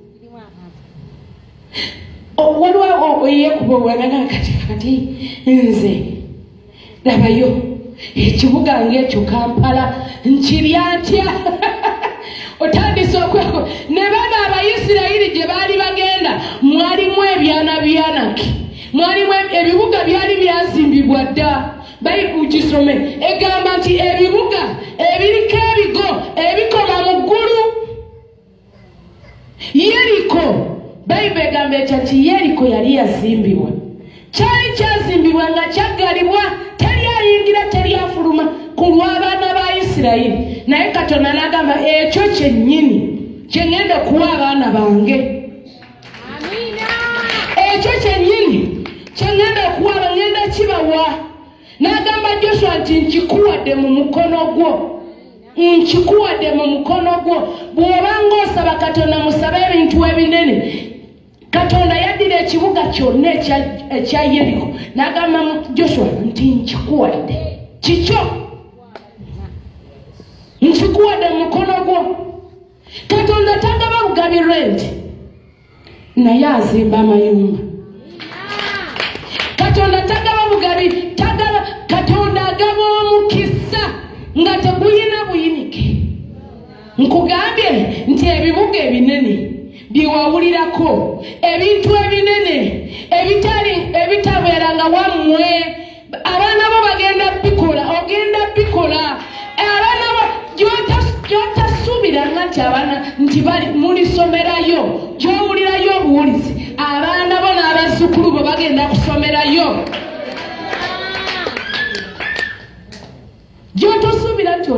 Waliwo oyekuba obwagala kati nze labayo ekibuga ng'ekyo Kampala nkirya ntya. Otandise okweko ne bano Abayisirayiri gye baali bagenda mwalimu ebyana byanaki. Mwalimu ebibuga byali byazimbibwa dda. Bayibuli gisome egamba nti ebibuga ebiriko ebigo ebikoma mu ggulu. Yeriko Bayibuli egamba nti Yeriko yali yazimbibwa. Kyali kyazimbibwa nga kyaggalibwa, teri ayingira teri afuluma ku lw'abaana ba Isirayiri. Naye Katonda n'agamba ekyo kyennyini kye ngenda okuwa abaana bange. Ekyo kyennyini kye ngenda okuwa ngenda kibawa. N'agamba Joshua nti nkikuwadde mu mukono gwo. Nkikuwadde mu mukono gwo. Bw'obanga osaba Katonda musabe ebintu ebinene. Katonda yaddira ekibuga kyonna ekya Yeriko n'agamba Joshua nti nkikuwadde. Kikyo nkikuwadde mu mukono gwo. Katonda tagaba bugabi renti naye azimba amayumba. Katonda tagaba bugabi, tagaba. Katonda agaba omukisa nga teguyina buyinike. Nkugambye nti ebibuga ebinene byewawulirako, ebintu ebinene ebitabeeranga wammwe, abaana bo bagenda bikola, ogenda bikola. Abaana bo gy'otasuubiranga nti abaana nti mulisomerayo, gy'owulirayo obuwulizi, abaana bo n'abazzukulu bo bagenda kusomerayo. Gy'otosuubira nti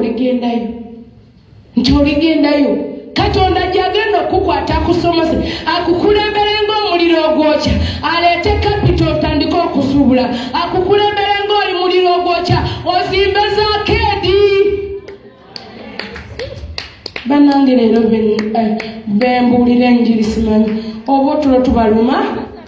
oligendayo. Katonda gy'agenda okukwata akusomose, akukulembere ng'omuliro ogwokya, aleete kapito otandika okusuubula, akukulembere ng'oli muliro ogwokya, ozimbe zaakeedi. Bannange leero bembuulira enjiri simanyi oba otulo tubaluma,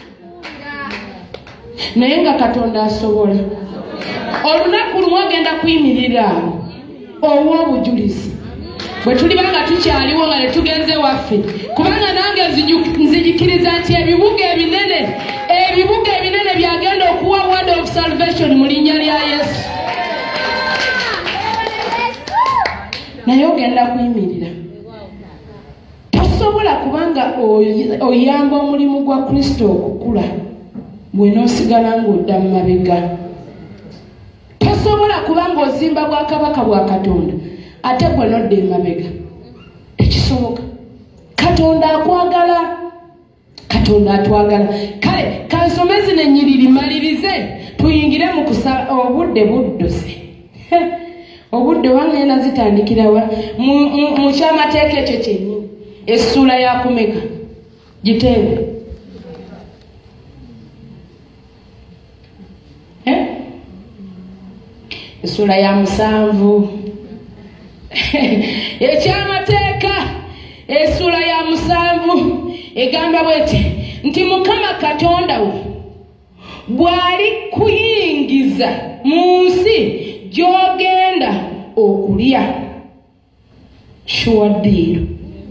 naye nga Katonda asobola. Olunaku lumu agenda kuyimirira ow'obujulizi. Bwe tulibanga tukyaliwo nga ne tugenze waffe, kubanga nange nzijikiriza nti ebibuga ebinene byagenda okuwa word of salvation mu linnya lya Yesu. Naye ogenda kuyimirira. Tosobola kubanga oyamba omulimu gwa Kristo okukula bwe n'osigala ng'odda mu mabega. Tosobola kubanga ozimba bwakabaka bwa Katonda ate gwe n'odda emabega. Tekisoboka. Katonda akwagala. Katonda atwagala. Kale kansome zino ennyiriri malirize tuyingire mu kusaba. Obudde budduse. Obudde wange nazitandikirawa mu kyamateeka ekyo kyennyini. Essula ya kumeka giteebe. Essula ya 7. Ekyamateeka essula ya 7 egamba bwete nti Mukama Katonda wo bw'ali kuyingiza mu nsi gy'ogenda okulya. Sure deal.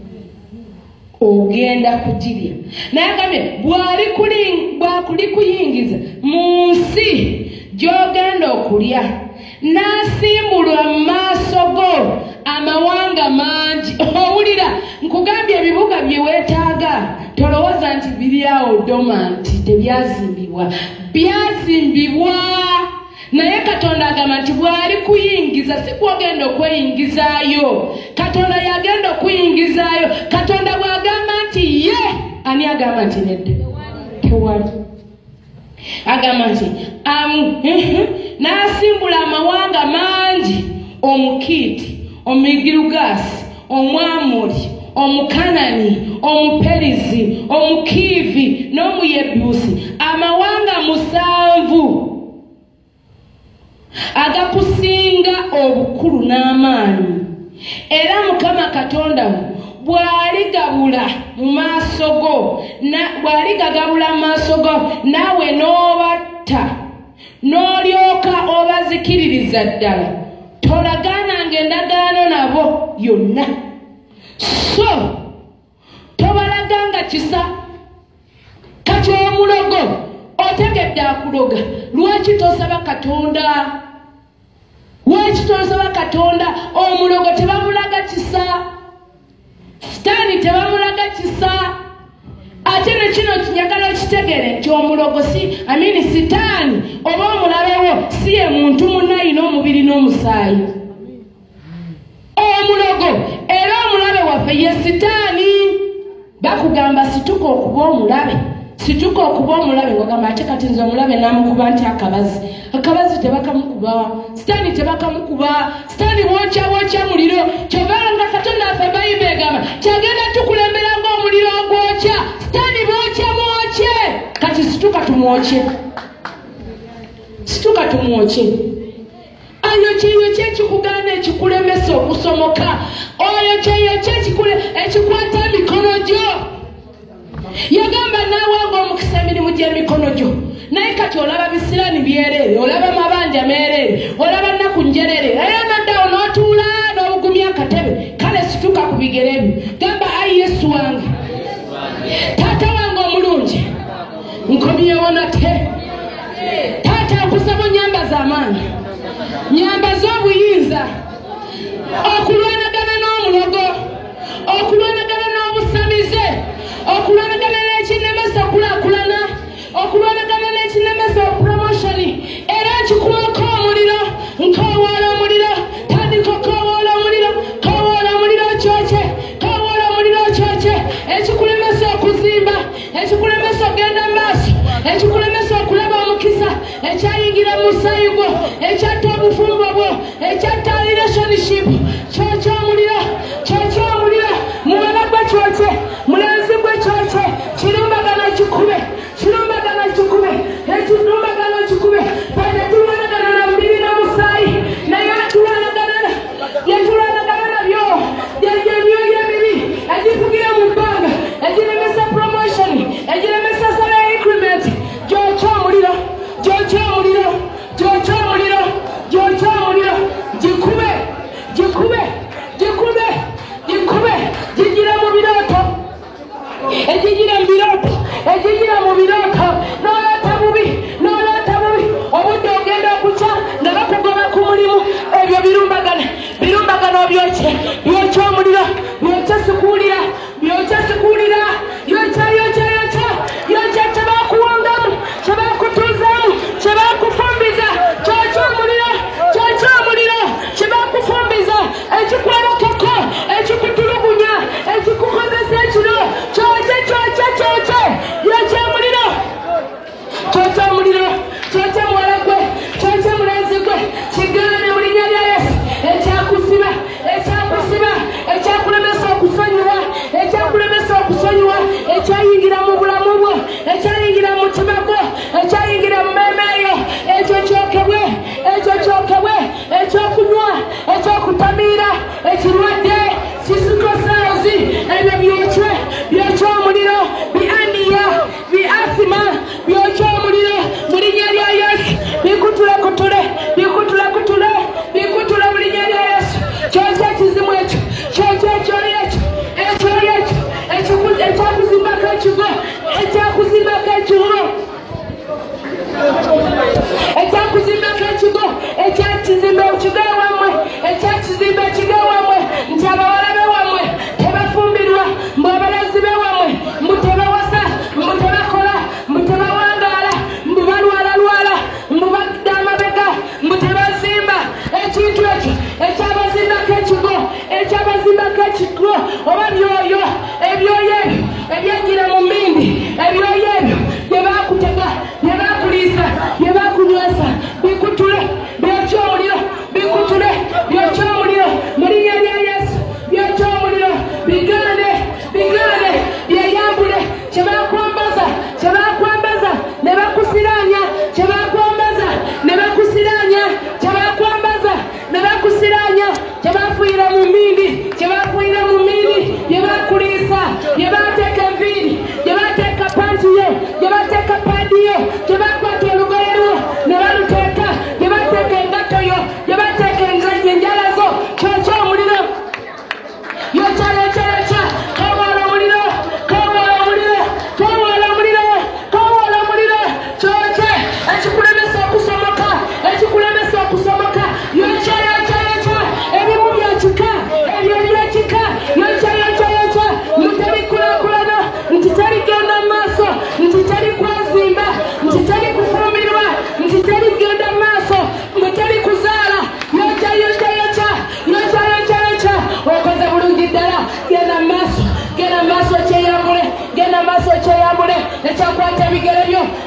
Ogenda kugirya. Naye agambye bw'ali kuyingiza mu nsi gy'ogenda okulya, n'asimbulwa mu maaso go amawanga mangi. Owulira nkugambye ebibuga bye weetaaga tolowooza nti biri awo dormant, tebyazimbibwa. Byazimbibwa. Naye Katonda agamba nti bw'ali kuyingiza si kwogenda okweyingizaayo. Katonda yagenda okuyingizaayo. Katonda bw'agamba nti ye, ani agamba nti nedda? Tewali. Agamba nti n'asimbula amawanga mangi, Omukiiti, Omugirugaasi, Omwamoli, Omukanani, Omuperizi, Omukiivi n'Omuyebusi, amawanga 7 agakusinga obukulu n'amaanyi. Era Mukama Katonda bw'aligabula mu maaso go, bw'aligagabula mu maaso go, naawe n'obatta n'olyoka obazikiririza ddala tolagaananga endagaano nabo yonna so tobalaganga kisa kati omulogo otegedde akuloga lwaki tosaba katonda omulogo tebamulaga kisa sitaani tebamulaga kisa ate ne kino njagala kitegere nti omulogo sitaani oba omulabewo si ye muntu munayina omubiri n'omusaayi omulogo era omulabe waffe ye sitaani bakugamba situka okuba omulabe wagamba ate kati nze omulabe namukuba nti akabazi tebakamukuba sitaani tebakamukuba sitaani wookya muliro kyobalanga katonda affe bayimba egamba kyagenda tukulembera ng'omuliro ogwokya sitaani mwokye kati situka tumwokye ayo kyeyo kyekikugaana ekikulemesa okusomoka oyo kyeyo ekikwata emikono gyo yagamba naawe ng'omukisa emirimu gy'emikono gyo naye kati olaba bisiraani byereere olaba mabanja meereere olaba nnaku njereere era noddawo n'otuula n'obugumya akatebe kale situka ku bigere byo gamba ayi yesu wange taata wange omulungi nkomyewo nate taata nkusaba onyambaza amaanyi nyambaza obuyinza okulwanagana n'omulogo okulwanagana n'obusamize okulwanagana n'ekinemesa okulaakulana okulwanagana n'ekinemesa opromotioni era nkikumako omuliro nkowoola omuliro tandika okowoola omuliro kyokye ekikulemesa okuzimba ekikulemesa ogenda maaso ekikulemesa okulaba omukisa ekyayingira mu musaayi gwo ekyatta obufumbo bwo ekyatta relationship kyokye omuliro mubalagwa kyokye mulenzi gwe kyokye kirumbagana kikube ekirumbagana kikube fayda tulwanagana na mubiri n'omusaayi naye yetulwanagana nabyo byebyo by'emibi egifugira mu bbanga egilemesa promotion egilemesa salary increment gyokye omuliro gigira mu birooto egigira mu birooto n'oloota bubi obudde ogenda okukya nga bakugoba ku mulimu ebyo birumbagana byokye omuliro byokye sikuulira yokye kyebakuwangamu kyebakutuuzaamu kyebakufumbiza kyokye omuliro kyebakufumbiza ekikwerokeko ekikutulugunya ekikukozesa ekiro kyokye yokye omuliro kyokye muwala gwe kyokye mulenzi gwe kigaane mu linnya lya Yesu ekyakusiba ekyakulemesa okusonyiwa ekyayingira mu bulamu bwo ekyayingira mu mutima gwo ekyayingira mu mmeeme eyo ekyo kyokebwe ekyokunywa ekyokutamiira ekirwadde kisukosaazi ebyo byokye omuliro bianiya biasima byokye omuliro mu linnya lya Yesu bikutule mu linnya lya Yesu kyokye ekizimu ekyo kyokye ekyoyo ekyo ekyakuzimbako ekigo ekyakuzimbako ekigo ekyakizimba ekigo ewammwe ekyakizimba ekigo ewammwe nti abawala bewammwe tebafumbirwa mbu abalazi bewammwe mbu tebawasa mbu tebakola mbu tebawangaala mbu balwala mbu badda amabega mbu tebazimba ekintu ekyo ekyabazimbako ekigo oba ebyoyo ebyo ebyenjira mu mmindi ebyoyo ebyo byebakutega byebakuliisa byebakunywesa bikutule byokye omuliro mu linnya lya Yesu byokye omuliro bigaane byeyambule kyebakwambaza ne bakusiraanya kyebafuuyira mu mmindi byebakuliisa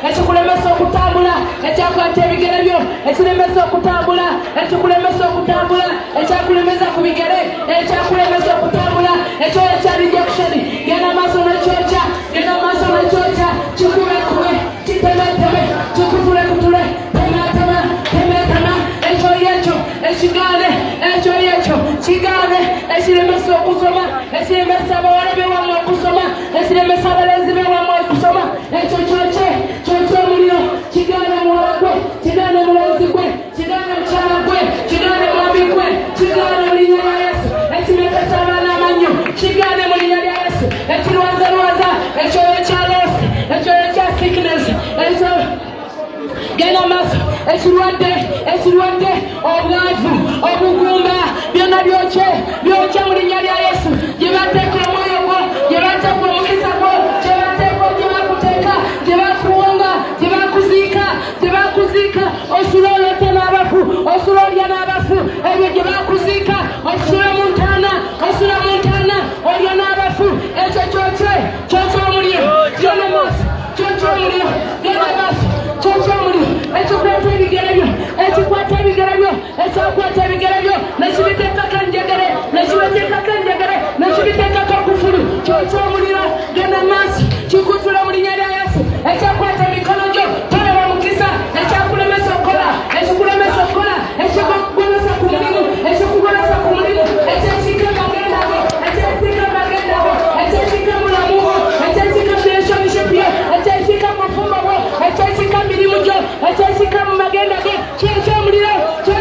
ekikulemesa okutambula ekyakwata ebigere byo ekilemesa okutambula ekikulemesa okutambula ekyakulemeza ku bigere ekyakulemesa okutambula ekyo ekya rejection genda maaso n'ekyokya genda maaso n'ekyokya kikubekube kitemeteme kikutulekutule temetema ekyo yekyo ekigaane ekyo yekyo kigaane ekilemesa okusoma ekilemesa abawala bewamu okusoma ekilemesa abalenzi bewamu okusoma ekyo kyokye omuliro kigaane muwala gwe kigaane mulenzi gwe kigaane mukyala gwe kigaane mwami gwe kigaane mu linnya lya Yesu ekimekesa abaana amannyo kigaane mu linnya lya Yesu ekirwazalwaza ekyoyo kya losi ekyoyo kya sickness ekyo genda maaso ekirwadde obwavu obugumba byonna byokya mu linnya lya Yesu gye bateeka omwoyo gwo gye bateeka omukisa gwo gye bateeka gye bakuteeka gye bakuwonga gye bakuziika osula olota n'abafu osula olya n'abafu ebyo gye bakuziika osula mu ntaana olya n'abafu ekyo kyokya omuliro genda maaso kyokya omuliro genda maaso kyokya omuliro ekikwata ebigere byo ekyakwata ebigere byo nekibiteekako enjegere nekibiteekako enjegere nekibiteekako kufulu kyokya omuliro genda maaso kikutula mu linnya lya Yesu ekyakwata emikono gyo tolaba mukisa ekyakulemesa okukola ekikulemesa okukola ekikugolosa ku mulimu ekikugolosa ku mulimu ekyekika magenda go ekyekika mulamu gwo ekyekika relationship yo ekyekika mufumbo gwo ekyekika mirimu gyo ekyekika mu magenda go kyokya omuliro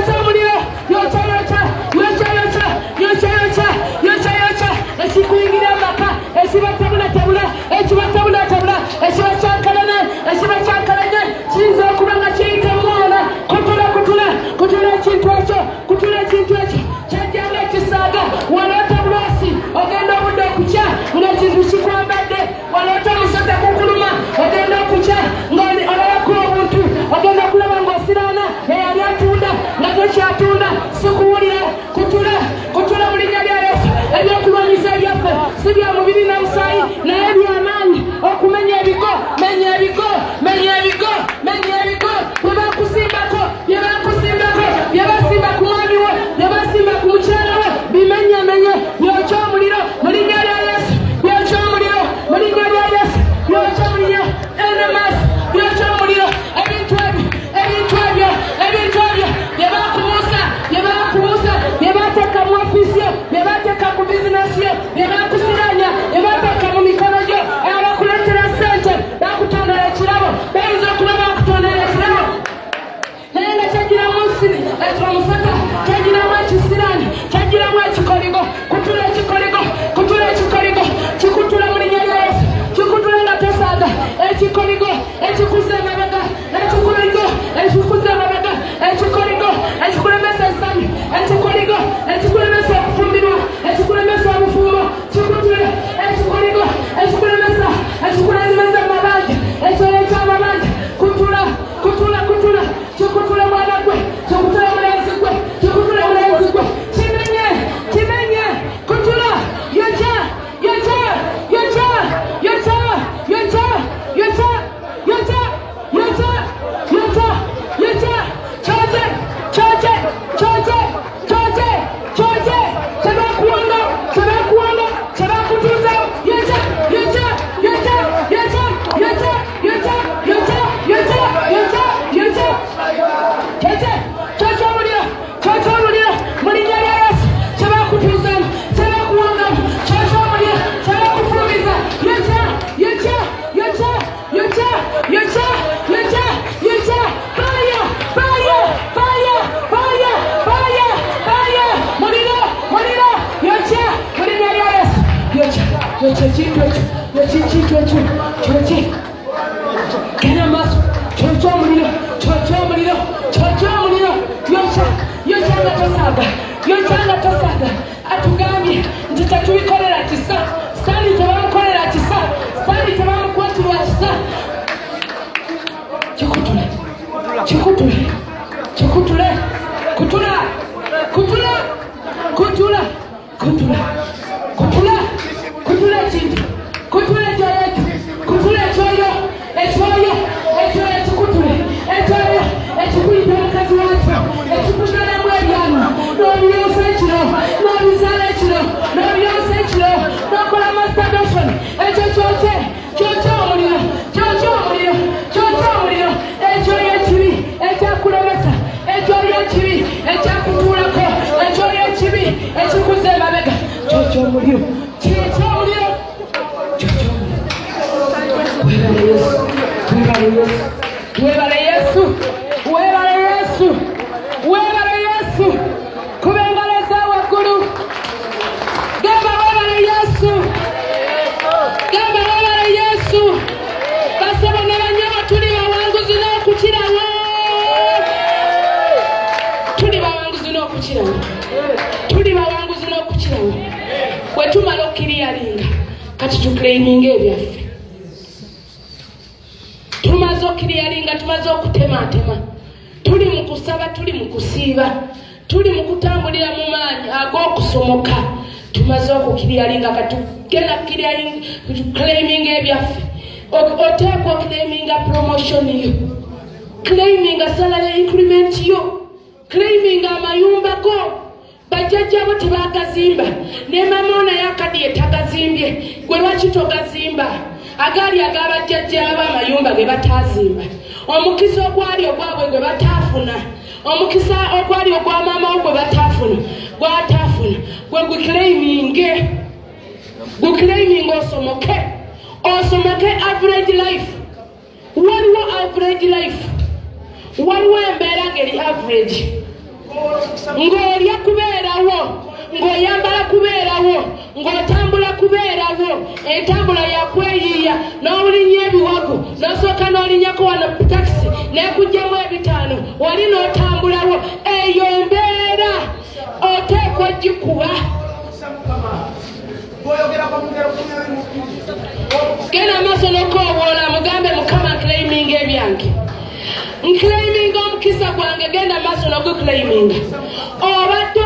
ekikuyingira amaka ekibatabulatabula ekibakyankalanya kiyinza okuba nga kiyita mwana kutula ekintu ekyo kyajjanga ekisaaga waloota bulwasi ogenda obudde okukya ng'ekintu kikwambadde waloota omusota kukuluma ogenda okukya ng'olabako obuntu ogenda okulaba ng'osiraana eyali atunda nga tekyatunda sikuwulira kutula mu linnya lya Yesu ebyokulwanyisa ebyaffe si bya mubiri na musaayi naye byamaanyi okumenya ebigo menya ebigo byebakusimbako byebasimba ku mwami wo byebasimba ku mukyala wo bimenye byokya omuliro mu linnya lya Yesu byokya omuliro mu linnya lya Yesu byokya omuliro enemaasi byokya omuliro ebintu ebyo byebakubuusa byebateeka mu ofiisi yo byebateeka ku bizinesi yo byebakusiranya byebateeka mu mikono gyo abakuleetera ssente bakutondera ekirabo bayinza okuba bakutondera ekirabo naye nga kyagiramu nsiri ekyomusota kyagiramu ekisirani kyagiramu ekikoligo kutula ekikoligo kikutula mu linnya lya Yesu kikutula nga tosaaga ekikoligo ekikuza emabega ekikoligo ekikulemesa essanyu ekikoligo ekikulemesa okufumbirwa ekikulemesa obufumbo kikutule ekikoligo ekikulemesa amabanja ekyoyo ky'amabanja kutula kikutule mwana gwe kikutule mulenzi gwe kimenye kutula yokya yokyanga tosaga atugambye nti tetubikolera kisa sali tebamukolera kisa sali tebamukwatirwa kisa kutula ekintu kutula ekyoyo ekyoyo ky'ekyomuliro ky'ekyomuliro webale Yesu webale Yesu webale Yesu kuba engalo ez'awaggulu gamba webale Yesu gamba webale Yesu basaba ne banyama tuli bawanguzi n'okukirawo tuli bawanguzi n'okukirawo bwe tumala okkiriyalinga kati tuclaiminga ebyaffe tumaze okkiriyalinga tumaze okutematema tuli mu kusaba tuli mu kusiiba tuli mu kutambulira mu maanyi ag'okusomoka tumaze okukiriyalinga kati tugenda claiminga ebyaffe oteekwa claiminga promotion yo claiminga salary increment yo claiminga amayumba go bajjajjabo tebagazimba ne mamona yakadiye tagazimbye gwe lwaki togazimba agali agabajjajjabo amayumba ge batazimba omukisa ogwali ogwabwe gwe bataafuna omukisa ogwali ogwa maama gwe bataafuna gwataafuna gwe guclaiminga osomoke average life waliwo average life waliwo embeera ngeri average ng'olya kubeerawo ng'oyambala kubeerawo ng'otambula kubeerawo entambula yakweyiiya n'olinya ebiwago n'osooka n'olinyako wano takisi n'ekugjamu 5 wali n'otambulawo eyo embeera oteekwa gikuba genda amaaso n'okoowoola mugambe Mukama claiminga ebyange nclaiminga omukisa gwange genda amaaso n'oguclaiminga obadde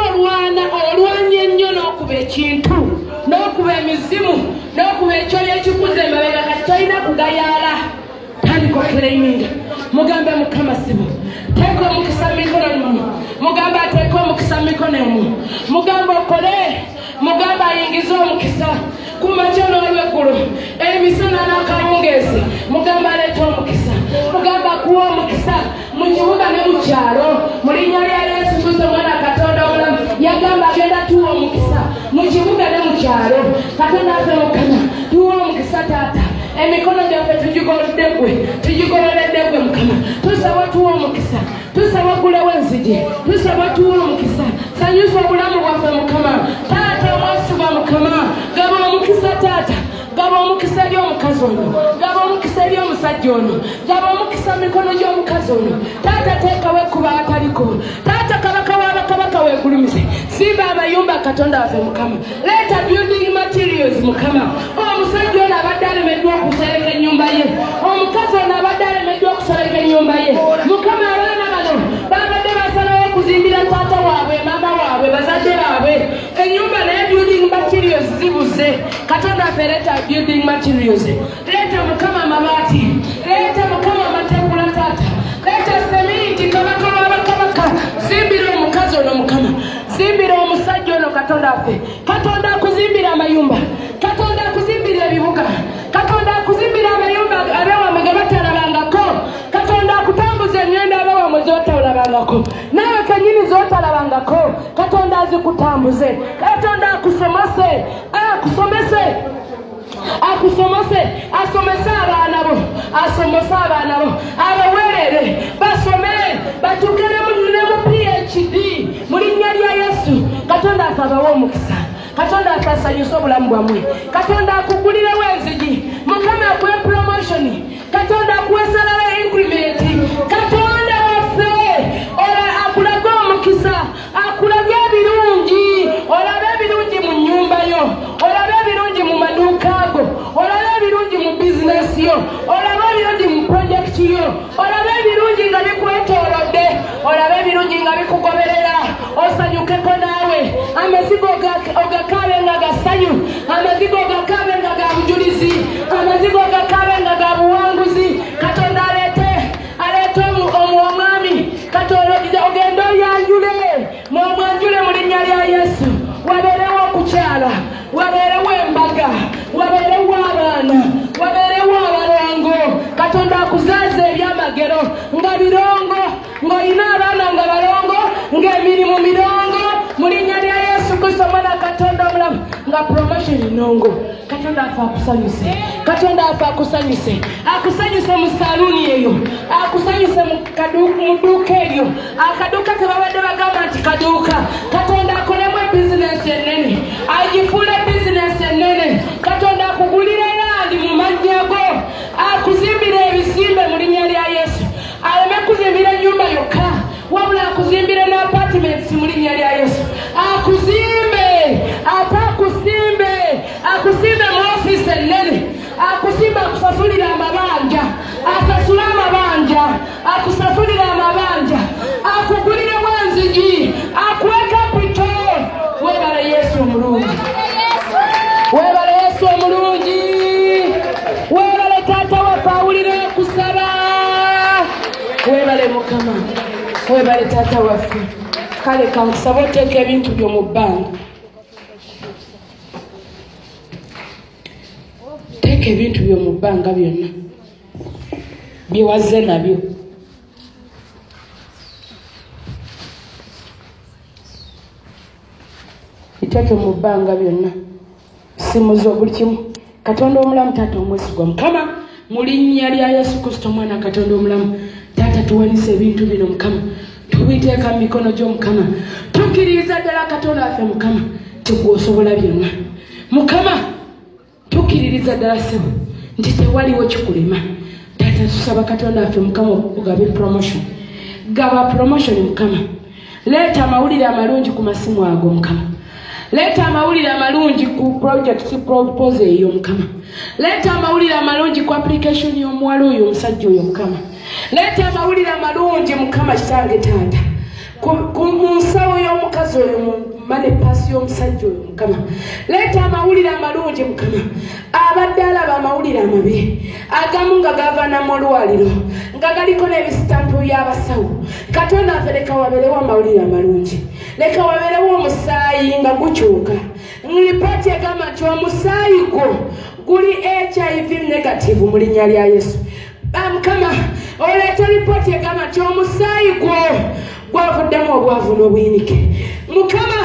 olwanya ennyo n'okuba ekintu n'okuba emizimu n'okuba ekyoyo ekikuza emabega kati tolina kugayaala tandika oclaiminga mugambe Mukama sibo teeka omukisa mu mikono mu mugambe ateeka omukisa mu mikono mu mugambe okole mugambe ayingize omukisa ku makya n'olweggulo emisana n'akawungeezi mugambe aleeta omukisa mugambe akuwa omukisa mu kibuga ne mu kyalo mu linnya lya Yesu Kristo mwana Katonda omulamu yagamba agenda tuwa omukisa mu kibuga ne mu kyalo Katonda affe Mukama tuwa omukisa taata emikono gyaffe tugigololedde gwe Mukama tusaba tuwa omukisa tusaba gulewo enzigi tusaba tuwa omukisa sanyusa obulamu bwaffe Mukama taata omwesiba Mukama gaba omukisa taata gaba omukisa eri omukazi ono gaba omukisa eri omusajja ono gaba omukisa mikono gy'omukazi ono taata teekawo ekkuba ataliko taata kabaka w'abakabaka weegulumize simba amayumba Katonda waffe Mukama leeta building materials Mukama omusajja ono abadde alemeddwa okusereka ennyumba ye omukazi ono abadde alemeddwa okusereka ennyumba ye Mukama abaana bano babadde basalawo okuzimbira taata waabwe maama waabwe bazadde baabwe ennyumba naye building materials zibuze Katonda waffe leeta building materials leeta Mukama amabaati leeta Mukama amategula taata leeta seminti kabaka w'abakabaka zimbira omukazi ono Mukama zimbira omusajja ono Katonda waffe Katonda akuzimbira amayumba Katonda akuzimbira ebibuga Katonda akuzimbira amayumba abewamwe ge batalabangako Katonda akutambuza engendo abewamwe zotalabangako nawe kenyini zotalabangako Katonda azikutambuze Katonda akusomose asomese abaana bo abawerere basome batukire mu PhD mu linnya lya Yesu Katonda asabawo omukisa Katonda asanyusa obulamu bwamwe Katonda akugulirewo enzigi Mukama akuwe promotion Katonda akuwe salary increment Katonda waffe akulaga omukisa akulaga ebirungi olabe ebirungi mu nnyumba yo olabe ebirungi mu maduuka go olabe ebirungi mu bizinesi yo olabe ebirungi mu projekiti yo olabe ebirungi nga bikwetoolodde olabe ebirungi nga bikugoberera osanyukeko naawe amazigo ogakabe nga gasanyu amazigo ogakabe nga ga bujulizi amazigo ogakabe nga ga buwanguzi Katonda aleete omwami Katonda ogenda oyanjule n'omwanjule mu linnya lya Yesu wabeerewo okukyala wabeerewo embaga wabeerewo abaana wabeerewo abalongo Katonda akuzaaza ebyamagero nga birongo ng'olina abaana nga balongo ng'emirimu mirongo mu linnya lya Yesu Kristo mwana Katonda omulamu nga promotion nongo. Katonda afa akusanyuse. Katonda afa akusanyuse. Akusanyuse mu saluni eyo. Akusanyuse mu duuka eryo. Akaduuka ke babadde bagamba nti kaduuka. Katonda akolemu business ennene. Agifuule business ennene. Katonda akugulire landi mu mannya go. Akuzimbire ebizimbe mu linnya lya Yesu. Aleme kuzimbira nyumba yokka. Wabula akuzimbire na apartments mu linnya lya Yesu. Akuzimbe. Akusimbe mu office ennene. Akusimbe akusasulira amabanja. Asasula amabanja. Akusasulira amabanja. Akugulire wanzigi. Akuweka pito. Webale Yesu omulungi. Webale Yesu omulungi. Webale taata waffe awulire kusaba. Webale Mukama. Webale taata waffe. Kale kankusaba oteeka ebintu byo mu bbanga. Teeka ebintu byo mu bbanga byonna bye wazze nabyo. Biteeke mu bbanga byonna. Simu zo buli kimu. Katonda omulamu taata omwesigwa Mukama mu linnya lya Yesu Kristo mwana Katonda omulamu. Taata tuwanise ebintu bino Mukama. Tubiteeka mu mikono gyo Mukama. Tukkiriza ddala Katonda waffe Mukama tegwosobola byonna. Mukama tukiririza ddala ssebo nti tewaliwo kikulema. Taata tusaba Katonda waffe Mukama ogabe promotion. Gaba promotion Mukama. Leeta amawulire amalungi ku masimu ago Mukama. Leeta amawulire amalungi ku project propose eyo Mukama. Leeta amawulire amalungi ku application y'omuwala oyo omusajja oyo Mukama. Leeta amawulire amalungi Mukama kitange taata ku nsawo y'omukazi oyo mu mane pasi y'omusajja oyo Mukama. Leeta amawulire amalungi Mukama. Abadde alaba amawulire amabi agamu nga gavana mu lwaliro nga galiko n'ebisitampu by'abasawo. Katonda waffe leka wabeerewo amawulire amalungi. Leka wabeerewo omusaayi nga gukyuka. Ripooti egamba nti omusaayi gwo guli HIV negative mu linnya lya Yesu. Mukama oleeta ripooti egamba nti omusaayi gwo gwavuddemu obwavu n'obuyinike. Mukama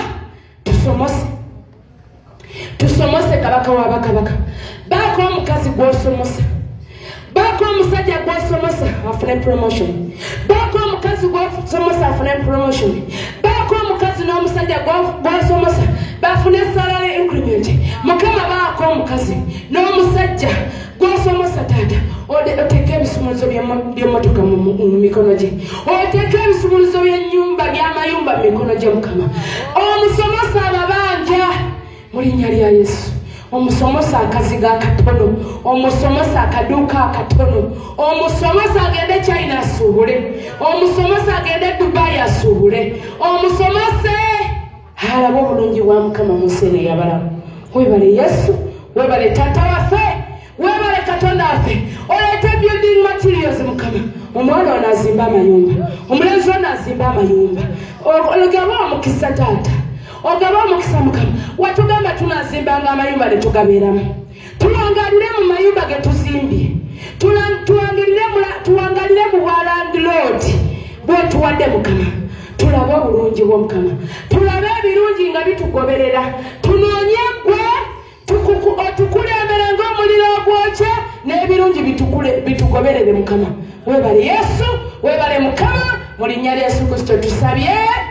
tusomose kabaka wa bakabaka. Baako omukazi gw'osomosa. Baako omusajja gw'osomosa afune promotion. Baako omukazi gw'osomosa afune promotion. Baako omukazi n'omusajja gw'osomosa bafune salary increment. Mukama baako omukazi n'omusajja gw'osomosa taata. Oteeka ebisumuluzo by'emmotoka mu mikono gye. Oteeka ebisumuluzo by'amayumba mu mikono gye Mukama. Omusomosa amabanja mu linnya lya Yesu. Omusomosa akaziga akatono. Omusomosa akaduuka akatono. Omusomosa agende China asuubule. Omusomosa agende Dubai asuubule. Omusomose alaba obulungi bwa Mukama mu nsi eno ey'abalamu. Webale Yesu. Webale taata waffe. Webale Katonda waffe. Oleeta building materials Mukama. Omwana ono azimba amayumba. Omulenzi ono azimba amayumba. Ogaba omukisa taata. Ogaba omukisa Mukama. Watugamba tunazimbanga amayumba ne tugabeeramu. Tuwangalire mu mayumba ge tuzimbye. Tuwangalire mu bwa landlord bw'otuwadde Mukama. Tulabe obulungi bwo Mukama. Tulabe ebirungi nga bitugoberera. Tunoonye ggwe otukulembere ng'omuliro ogwokya n'ebirungi bitugoberere Mukama. Webale Yesu, webale Mukama, mu linnya lya Yesu Kristo tusabye.